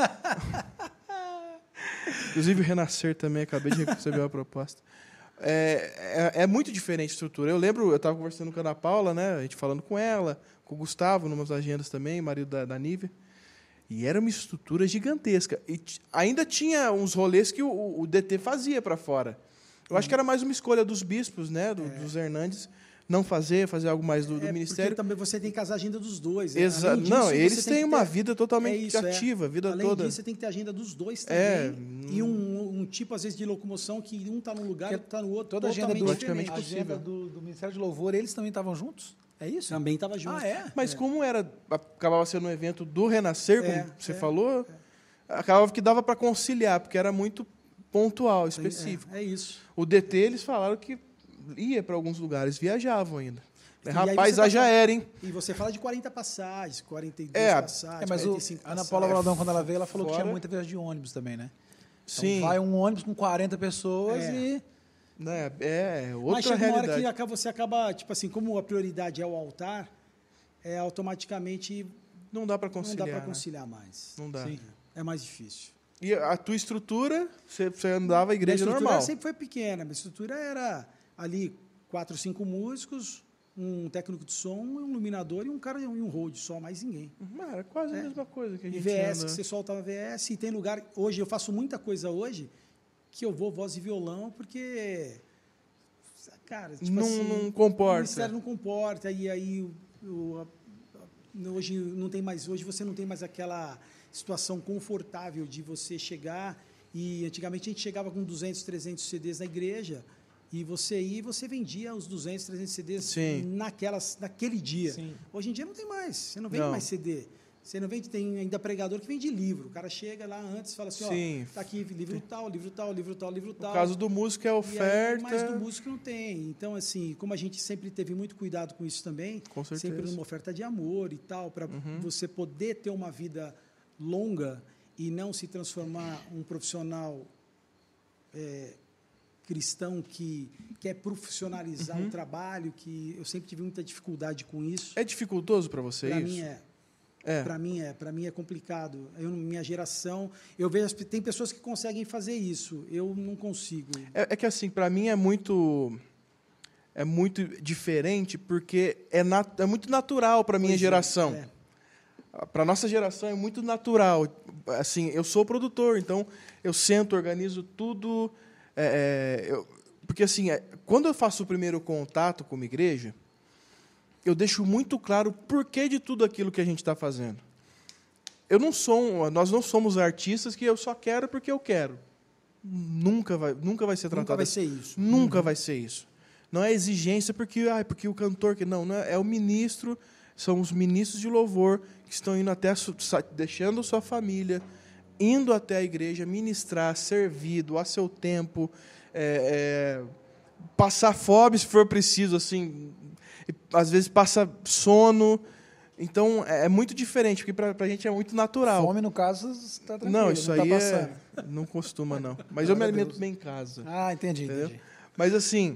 Inclusive o Renascer também, acabei de receber uma proposta. É muito diferente a estrutura. Eu lembro, eu estava conversando com a Ana Paula, né, a gente falando com ela, com o Gustavo, em umas agendas também, marido da Nívia, e era uma estrutura gigantesca. E ainda tinha uns rolês que o DT fazia para fora. Eu acho que era mais uma escolha dos bispos, né, dos Hernandes, não fazer algo mais do ministério. Porque também você tem que casar a agenda dos dois. Né? Exato. Não, eles têm uma vida totalmente ativa, a vida Além toda. disso, você tem que ter a agenda dos dois também. E um tipo, às vezes, de locomoção que um está num lugar e outro está no outro. Toda a agenda praticamente possível. Do Ministério de Louvor, eles também estavam juntos? É isso? Também estava junto. Ah, é? Mas como acabava sendo um evento do Renascer, como você falou, acabava que dava para conciliar, porque era muito pontual, específico. É isso. O DT, eles falaram que ia para alguns lugares, viajavam ainda. E Rapaz, já era, hein? E você fala de 40 passagens, 42 passagens, mas 45 a Ana Paula Valadão, quando ela veio, ela falou que Fora- tinha muita viagem de ônibus também, né? Sim. Então vai um ônibus com 40 pessoas e... Né, Mas outra chega uma hora realidade. que você acaba, tipo assim, como a prioridade é o altar, automaticamente Não dá para não conciliar. dá para né? conciliar mais. Não dá. Sim. É mais difícil. E a tua estrutura, você andava a igreja Minha estrutura normal. sempre foi pequena. Minha estrutura era ali 4, 5 músicos, um técnico de som, um iluminador e um cara e um hold só, mais ninguém. Era quase a mesma coisa que a E gente VS, anda. que você soltava VS, e tem lugar... Hoje, eu faço muita coisa hoje que eu vou voz e violão, porque... Cara, tipo Não comporta. O ministério não comporta, e aí... Hoje não tem mais, hoje você não tem mais aquela situação confortável de você chegar e antigamente a gente chegava com 200, 300 CDs na igreja e você vendia os 200, 300 CDs Sim. naquele dia. Sim. Hoje em dia não tem mais, você não vende Não. mais CD. Você não vende, tem ainda pregador que vende livro. O cara chega lá antes e fala assim, Sim. ó, tá aqui livro tal, livro tal, livro tal, livro tal. No caso do músico é E aí, oferta. mas do músico não tem. Então, assim, como a gente sempre teve muito cuidado com isso também, Com certeza. sempre numa oferta de amor e tal, para você poder ter uma vida longa e não se transformar um profissional cristão que quer profissionalizar o trabalho, que eu sempre tive muita dificuldade com isso. É dificultoso para você Para isso? mim é. É. Para mim é complicado. Minha geração, eu vejo tem pessoas que conseguem fazer isso. Eu não consigo. É que assim, para mim é muito diferente porque é muito natural para minha Pois é, geração. Para nossa geração é muito natural. Assim, eu sou produtor, então eu sento, organizo tudo. Porque assim, quando eu faço o primeiro contato com uma igreja, eu deixo muito claro o porquê de tudo aquilo que a gente está fazendo. Nós não somos artistas que eu só quero porque eu quero. Nunca vai ser tratado. Nunca vai ser isso. Nunca vai ser isso. Não é exigência porque o cantor que não é o ministro, são os ministros de louvor que estão indo deixando sua família, indo até a igreja, ministrar, servir, doar seu tempo, passar fome se for preciso, assim, às vezes passa sono. Então é muito diferente, porque para a gente é muito natural. Fome, no caso, está tranquilo. Não, isso tá aí passando. não costuma, não. Mas eu me alimento bem em casa. Ah, entendi. Mas, assim,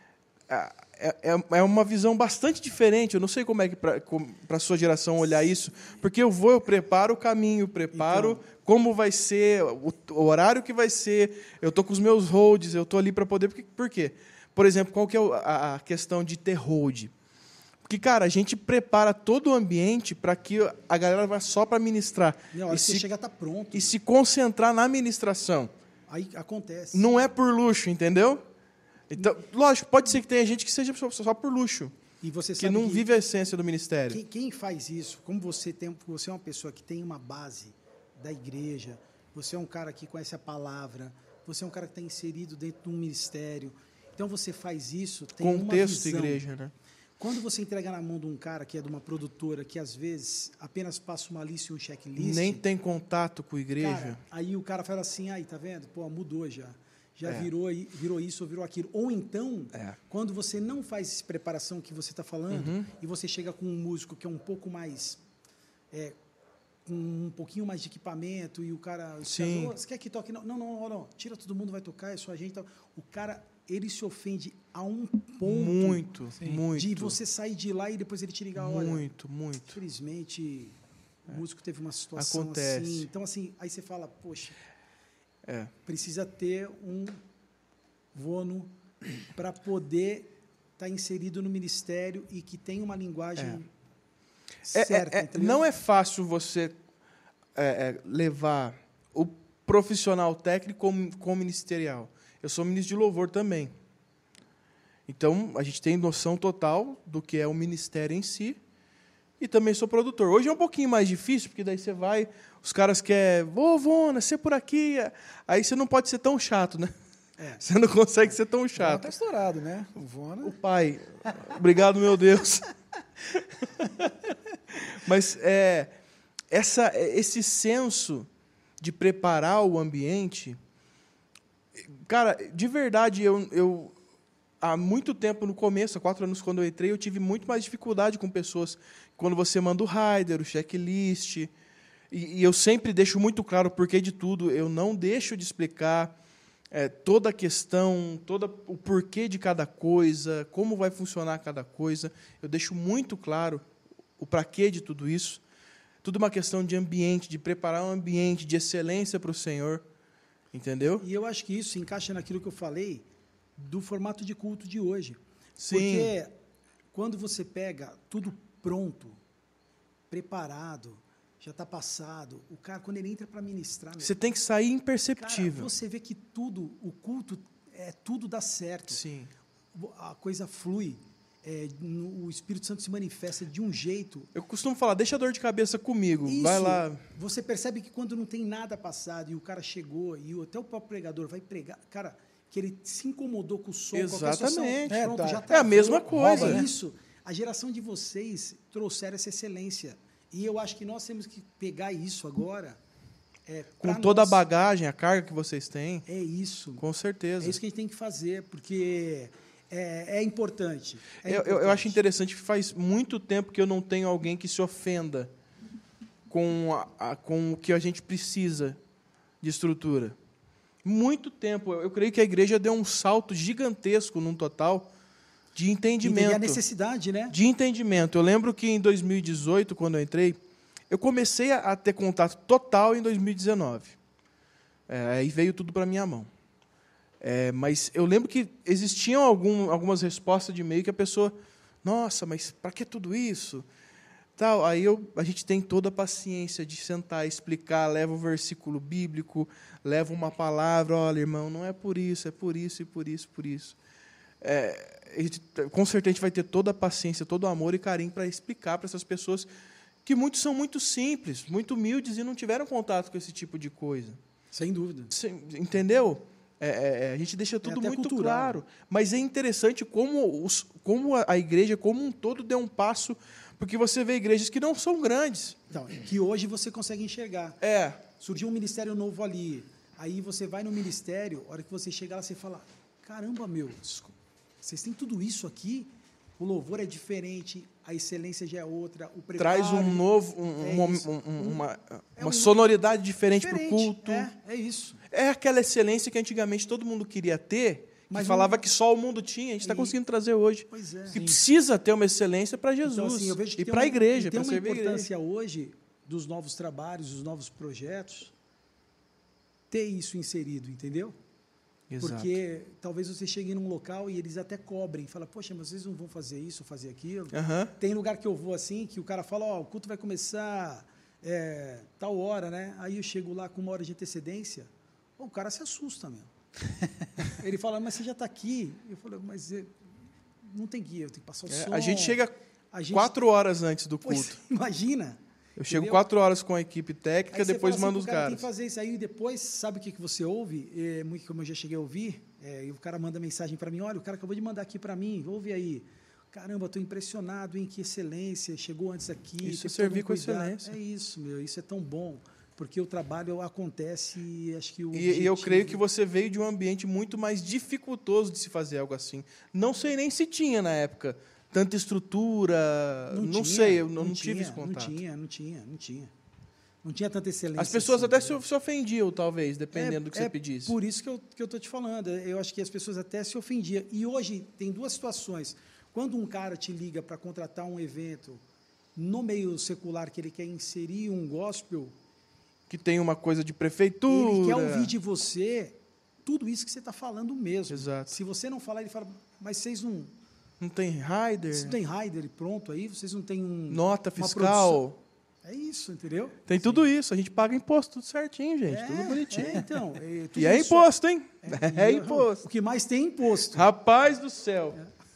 é uma visão bastante diferente. Eu não sei como é que para a sua geração olhar isso, porque eu preparo o caminho, como vai ser, o horário que vai ser. Eu estou com os meus holds, eu estou ali para poder... Por quê? Por exemplo, qual que é a questão de ter hold? Porque, cara, a gente prepara todo o ambiente para que a galera vá só para ministrar. Na hora que você chega, tá pronto. E se concentrar na ministração. Aí acontece. Não é por luxo, entendeu? Então, lógico, pode ser que tenha gente que seja só por luxo, E você que sabe não vive a essência do ministério. Quem faz isso, como você é uma pessoa que tem uma base da igreja, você é um cara que conhece a palavra, você é um cara que está inserido dentro de um ministério, então você faz isso, tem Contexto uma visão. igreja, né? Quando você entrega na mão de um cara que é de uma produtora, que às vezes apenas passa uma lista e um checklist... Nem tem contato com a igreja. Cara, aí o cara fala assim, aí, tá vendo? Pô, mudou já. Virou isso ou virou aquilo. Ou então, quando você não faz essa preparação que você está falando, e você chega com um músico que é um pouco mais... com um pouquinho mais de equipamento, e o cara... Sim. Você quer que toque? Não. Tira, todo mundo vai tocar, é só a gente. O cara... Ele se ofende a um ponto Muito. de você sair de lá e depois ele te ligar, olha... Muito. Infelizmente, o músico teve uma situação Acontece. assim. Então, assim, aí você fala, poxa, precisa ter um vono para poder estar inserido no ministério e que tenha uma linguagem certa. Entendeu? Não é fácil você levar o profissional técnico como ministerial. Eu sou ministro de louvor também. Então, a gente tem noção total do que é o ministério em si. E também sou produtor. Hoje é um pouquinho mais difícil, porque daí você vai, os caras querem, Vona, você por aqui. Aí você não pode ser tão chato, né? Você não consegue ser tão chato. Tá estourado, né? O Vona. O pai. Obrigado, meu Deus. Mas esse senso de preparar o ambiente... Cara, de verdade, eu há muito tempo no começo, há 4 anos quando eu entrei, eu tive muito mais dificuldade com pessoas. Quando você manda o rider, o checklist... E eu sempre deixo muito claro o porquê de tudo. Eu não deixo de explicar toda a questão, todo o porquê de cada coisa, como vai funcionar cada coisa. Eu deixo muito claro o para quê de tudo isso. Tudo uma questão de ambiente, de preparar um ambiente de excelência para o Senhor. Entendeu? E eu acho que isso se encaixa naquilo que eu falei do formato de culto de hoje. Sim. Porque quando você pega tudo pronto, preparado, já está passado. O cara, quando ele entra para ministrar... Você tem que sair imperceptível. Cara, você vê que tudo, o culto, tudo dá certo. Sim. A coisa flui. O Espírito Santo se manifesta de um jeito... Eu costumo falar, deixa a dor de cabeça comigo. Isso, vai lá. Você percebe que quando não tem nada passado e o cara chegou e até o próprio pregador vai pregar... Cara, que ele se incomodou com o som. Exatamente. Pronto, já é a mesma coisa. É isso. A geração de vocês trouxeram essa excelência. E eu acho que nós temos que pegar isso agora. Com toda a bagagem, a carga que vocês têm. É isso. Com certeza. É isso que a gente tem que fazer, porque é importante. Eu acho interessante que faz muito tempo que eu não tenho alguém que se ofenda com o que a gente precisa de estrutura. Muito tempo. Eu creio que a igreja deu um salto gigantesco num total de entendimento. E a necessidade, né? De entendimento. Eu lembro que em 2018, quando eu entrei, eu comecei a ter contato total em 2019. Aí veio tudo para a minha mão. Mas eu lembro que existiam algumas respostas de e-mail que a pessoa... Nossa, mas para que tudo isso? Tal. Aí a gente tem toda a paciência de sentar, explicar, leva um versículo bíblico, leva uma palavra. Olha, irmão, não é por isso, é por isso e por isso, por isso. Com certeza a gente vai ter toda a paciência, todo o amor e carinho para explicar para essas pessoas que muitos são muito simples, muito humildes e não tiveram contato com esse tipo de coisa. Sem dúvida. Entendeu? A gente deixa tudo muito cultural, claro. Mas é interessante como a igreja como um todo deu um passo, porque você vê igrejas que não são grandes. Então, que hoje você consegue enxergar. Surgiu um ministério novo ali. Aí você vai no ministério, a hora que você chega lá, você fala, caramba, meu, vocês têm tudo isso aqui? O louvor é diferente, a excelência já é outra, o preparo... Traz uma sonoridade diferente para o culto. É isso. É aquela excelência que antigamente todo mundo queria ter, que falava que só o mundo tinha, a gente está conseguindo trazer hoje. Pois é. Que precisa ter uma excelência para Jesus, então, assim, eu vejo que e para a igreja, para servir a igreja. Tem uma importância hoje dos novos trabalhos, dos novos projetos, ter isso inserido, entendeu? Exato. Porque talvez você chegue num local e eles até cobrem, fala, poxa, mas vocês não vão fazer isso, fazer aquilo. Tem lugar que eu vou assim, que o cara fala, o culto vai começar tal hora, né? Aí eu chego lá com 1 hora de antecedência, o cara se assusta, meu. Ele fala, mas você já está aqui. Eu falo, mas não tem guia, eu tenho que passar o som. A gente chega 4 horas antes do culto. Pois, imagina. Eu chego 4 horas com a equipe técnica, depois mando os caras. Tem que fazer isso aí, depois, sabe o que você ouve? Muito como eu já cheguei a ouvir, e o cara manda mensagem para mim, olha, o cara acabou de mandar aqui para mim, ouve aí. Caramba, estou impressionado, em que excelência, chegou antes aqui. Isso é servir com excelência. É isso, meu, isso é tão bom, porque o trabalho acontece e acho que o E eu creio que você veio de um ambiente muito mais dificultoso de se fazer algo assim. Não sei nem se tinha na época tanta estrutura, não sei, eu não tive esse contato. Não tinha. Não tinha tanta excelência. As pessoas até se ofendiam, talvez, dependendo do que você pedisse. Por isso que eu estou te falando. Eu acho que as pessoas até se ofendiam. E hoje tem 2 situações. Quando um cara te liga para contratar um evento no meio secular, que ele quer inserir um gospel... Que tem uma coisa de prefeitura... Ele quer ouvir de você tudo isso que você está falando mesmo. Exato. Se você não falar, ele fala, mas vocês não... Não tem rider? Vocês não tem rider pronto aí? Vocês não têm nota fiscal? É isso, entendeu? Tem tudo isso. A gente paga imposto tudo certinho, gente. Tudo bonitinho. Então, e é imposto, hein? É imposto. O que mais tem é imposto. Rapaz do céu.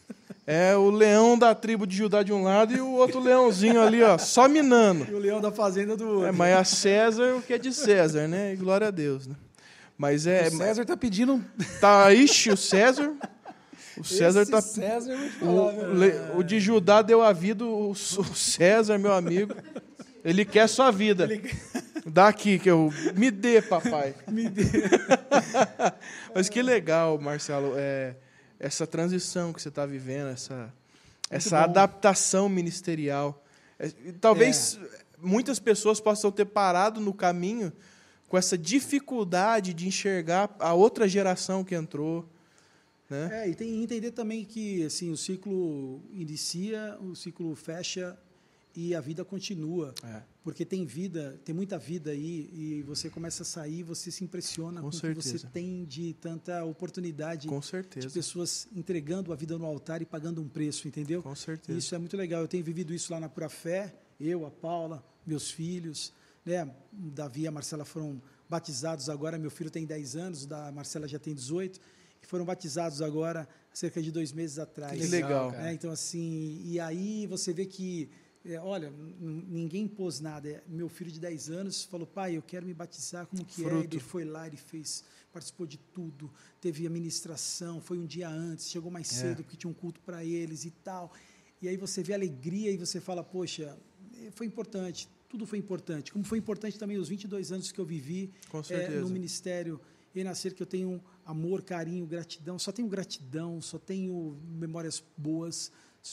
É o leão da tribo de Judá de um lado e o outro leãozinho ali, ó, só minando. E o leão da fazenda do outro. Mas a César, o que é de César, né? E glória a Deus, né? Mas O César tá pedindo... Tá, ixi, o César... O César Esse tá... César, eu vou te falar, O de Judá deu a vida, o César, meu amigo, ele quer sua vida. Dá aqui, que eu... Me dê, papai. Me dê. Mas que legal, Marcelo, essa transição que você está vivendo, essa adaptação ministerial. Talvez muitas pessoas possam ter parado no caminho com essa dificuldade de enxergar a outra geração que entrou. Né? E tem que entender também que assim, o ciclo inicia, o ciclo fecha e a vida continua. Porque tem muita vida aí, e você começa a sair, você se impressiona com o que você tem de tanta oportunidade de pessoas entregando a vida no altar e pagando um preço, entendeu? Com certeza. Isso é muito legal. Eu tenho vivido isso lá na Pura Fé, eu, a Paula, meus filhos, né? O Davi e a Marcela foram batizados agora, meu filho tem 10 anos, a Marcela já tem 18, e foram batizados agora há cerca de 2 meses atrás. Que legal. Então, assim, e aí você vê que olha, ninguém impôs nada. Meu filho de 10 anos falou, pai, eu quero me batizar, como que é? Ele foi lá, ele participou de tudo, teve a ministração, foi um dia antes, chegou mais cedo, porque tinha um culto para eles e tal. E aí você vê a alegria e você fala, poxa, foi importante, tudo foi importante. Como foi importante também os 22 anos que eu vivi no ministério Renascer, que eu tenho amor, carinho, gratidão, só tenho memórias boas,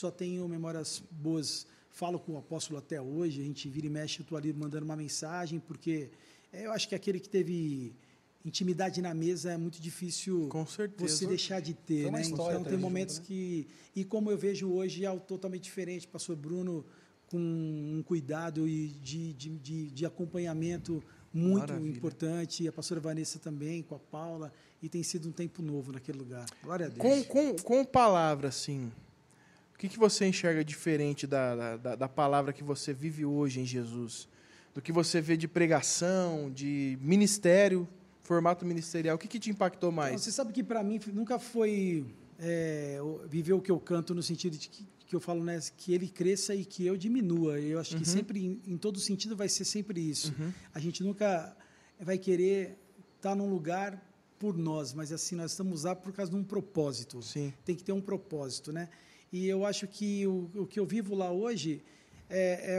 Falo com o apóstolo até hoje, a gente vira e mexe, eu estou ali mandando uma mensagem, porque eu acho que aquele que teve intimidade na mesa é muito difícil você deixar de ter. Né? Então, tem momentos que... E como eu vejo hoje, é totalmente diferente. Pastor Bruno, com um cuidado e de acompanhamento muito importante, e a pastora Vanessa também, com a Paula, e tem sido um tempo novo naquele lugar. Glória a Deus. Com palavra, assim... O que você enxerga diferente da palavra que você vive hoje em Jesus? Do que você vê de pregação, de ministério, formato ministerial? O que te impactou mais? Você sabe que, para mim, nunca foi viver o que eu canto no sentido de que eu falo, né, que ele cresça e que eu diminua. Eu acho que sempre, em todo sentido, vai ser sempre isso. A gente nunca vai querer estar num lugar por nós, mas assim, nós estamos lá por causa de um propósito. Sim. Tem que ter um propósito, né? E eu acho que o que eu vivo lá hoje é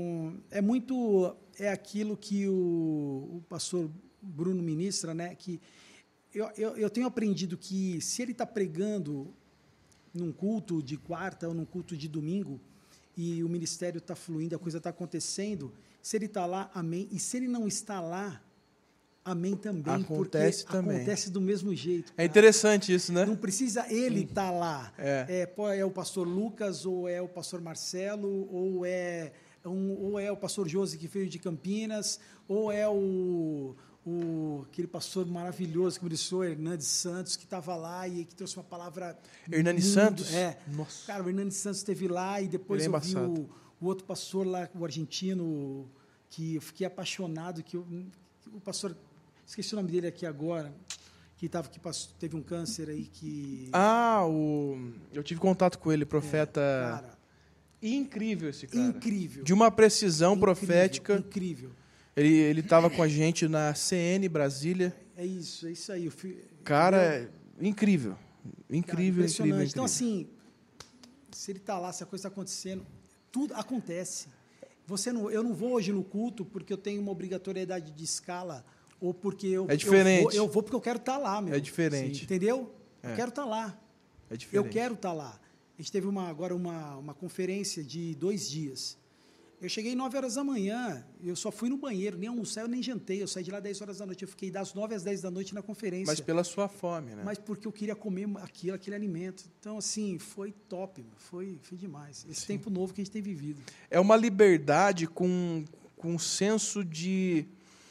aquilo que o pastor Bruno ministra, né? Que eu tenho aprendido que se ele está pregando num culto de quarta ou num culto de domingo e o ministério está fluindo, a coisa está acontecendo, se ele está lá, amém. E se ele não está lá, amém também, acontece do mesmo jeito. É interessante isso, né? Não precisa ele estar lá. É o pastor Lucas, ou é o pastor Marcelo, ou é o pastor Josi, que veio de Campinas, ou é aquele pastor maravilhoso que ministrou, Hernandes Santos, que estava lá e que trouxe uma palavra... Hernandes Santos? Nossa. Cara, o Hernandes Santos esteve lá, e depois eu vi o outro pastor lá, o argentino, que eu fiquei apaixonado, o pastor... Esqueci o nome dele aqui agora, que teve um câncer aí que... Eu tive contato com ele, profeta... cara, incrível esse cara. Incrível. De uma precisão profética. Incrível. Ele estava com a gente na CN Brasília. É isso aí. Cara, incrível. Incrível. Então, assim, se ele está lá, se a coisa está acontecendo, tudo acontece. Eu não vou hoje no culto porque eu tenho uma obrigatoriedade de escala, ou porque eu vou porque eu quero estar lá, meu. É diferente. Sim, entendeu? Eu quero estar lá. É diferente. Eu quero estar lá. A gente teve agora uma conferência de 2 dias. Eu cheguei 9 horas da manhã, eu só fui no banheiro, nem almocei, eu nem jantei, eu saí de lá 10 horas da noite, eu fiquei das 9 às 10 da noite na conferência. Mas pela sua fome, né? Mas porque eu queria comer aquele alimento. Então, assim, foi top, foi demais. Esse tempo novo que a gente tem vivido. É uma liberdade com um senso de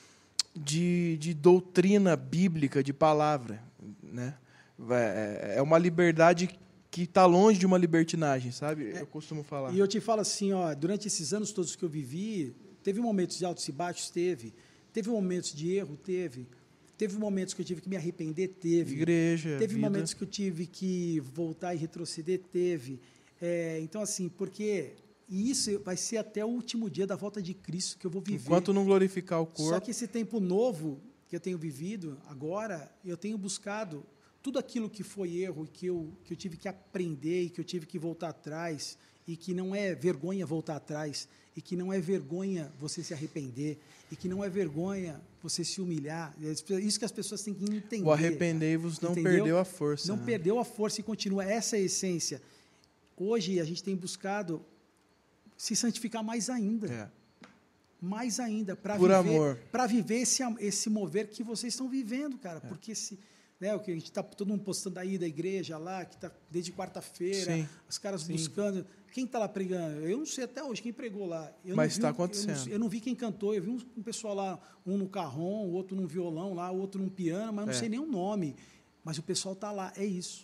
doutrina bíblica, de palavra, né? É uma liberdade que está longe de uma libertinagem, sabe? Eu costumo falar. E eu te falo assim, durante esses anos todos que eu vivi, teve momentos de altos e baixos, teve momentos de erro, teve, Teve momentos que eu tive que me arrepender, teve. Igreja, Teve vida. momentos que eu tive que voltar e retroceder, teve. Então, assim, porque isso vai ser até o último dia da volta de Cristo que eu vou viver. Enquanto não glorificar o corpo. Só que esse tempo novo que eu tenho vivido agora, eu tenho buscado tudo aquilo que foi erro, que eu tive que aprender e que eu tive que voltar atrás, e que não é vergonha voltar atrás, e que não é vergonha você se arrepender, e que não é vergonha você se humilhar. É isso que as pessoas têm que entender. O arrependei-vos não perdeu a força. Não perdeu a força e continua. Essa é a essência. Hoje a gente tem buscado se santificar mais ainda. Mais ainda. Para viver esse mover que vocês estão vivendo, cara. Porque o que a gente está todo mundo postando aí da igreja lá, que está desde quarta-feira, os caras buscando. Quem está lá pregando? Eu não sei até hoje quem pregou lá. Mas está acontecendo. Eu não vi quem cantou. Eu vi um pessoal lá, um no carrom, o outro num violão lá, o outro num piano, mas eu não sei nem o nome. Mas o pessoal está lá. É isso.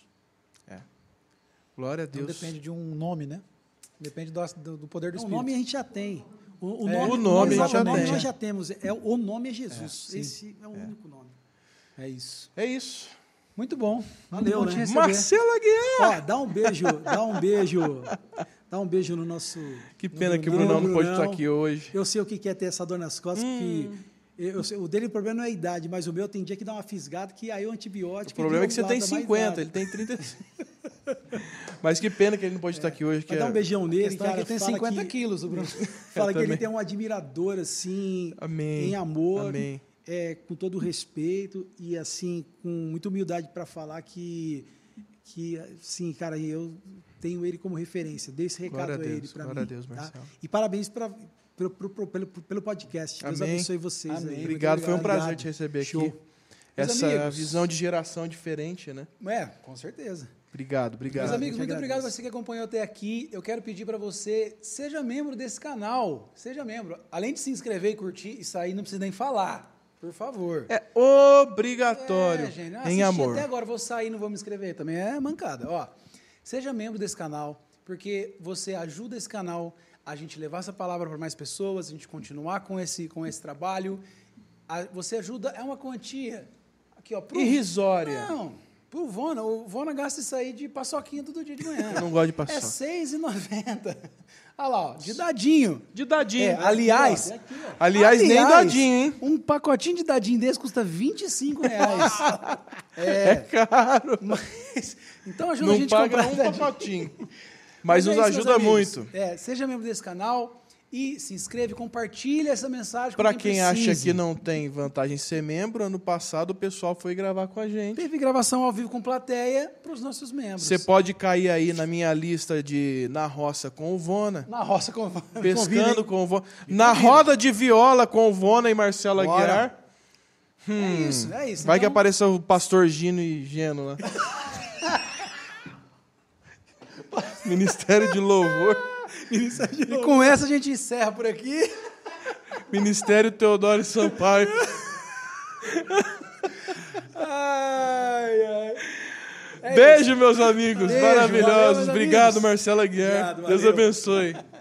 Glória a Deus. Então depende de um nome, né? Depende do poder do Espírito. O nome a gente já tem. O nome nós já temos. O nome é Jesus. Esse é o único nome. É isso. É isso. Muito bom. Valeu, né? Marcelo Aguiar! Ó, dá um beijo. Dá um beijo no nosso... Que pena que o Brunão não pode estar aqui hoje. Eu sei o que é ter essa dor nas costas, que... o dele, o problema não é a idade, mas o meu tem dia que dá uma fisgada, que aí o antibiótico... O problema é que você tem 50, ele tem 35. Mas que pena que ele não pode estar aqui hoje. Vai dar um beijão nele, cara. Ele tem 50 quilos, o Bruno. Fala que ele tem um admirador, assim, em amor. Amém. Com todo o respeito e, assim, com muita humildade para falar que, sim, cara, eu tenho ele como referência. Dei esse recado a ele para mim. Glória a Deus, Marcelo. Tá? E parabéns pelo podcast. Amém. Deus abençoe vocês. Amém. Aí. Obrigado, foi um prazer te receber Show. aqui. Essa visão de geração diferente, né? Com certeza. Obrigado. Meus amigos, muito obrigado a você que acompanhou até aqui. Eu quero pedir para você, seja membro desse canal. Seja membro. Além de se inscrever e curtir, isso aí não precisa nem falar. Por favor. É obrigatório, gente. em amor. Até agora, vou sair e não vou me inscrever. Também é mancada. Ó, seja membro desse canal, porque você ajuda esse canal a gente levar essa palavra para mais pessoas, a gente continuar com esse trabalho. Você ajuda, é uma quantia. Aqui, ó, irrisória. Não, pro Vona. O Vona gasta isso aí de paçoquinha todo dia de manhã. Eu não gosto de paçoca. É R$6,90. Olha lá, ó, de dadinho. De dadinho. Aliás, nem dadinho, hein? Um pacotinho de dadinho desse custa R$25. É caro. Mas, então ajuda não a gente a comprar um pacotinho. Mas nos ajuda muito. Seja membro desse canal e se inscreve, compartilha essa mensagem. Para quem acha que não tem vantagem ser membro, ano passado o pessoal foi gravar com a gente. Teve gravação ao vivo com plateia para os nossos membros. Você pode cair aí na minha lista de Na Roça com o Vona. Na roça com o Vona. Pescando com o Vona. Na roda de viola com o Vona e Marcelo Aguiar. É isso. Vai então... que apareça o pastor Gino e Geno lá. Ministério de Louvor. E com essa a gente encerra por aqui. Ministério Teodoro Sampaio. Beijo, meus amigos. Beijo, maravilhosos. Valeu, meus Obrigado, amigos. Marcelo Aguiar. Deus abençoe.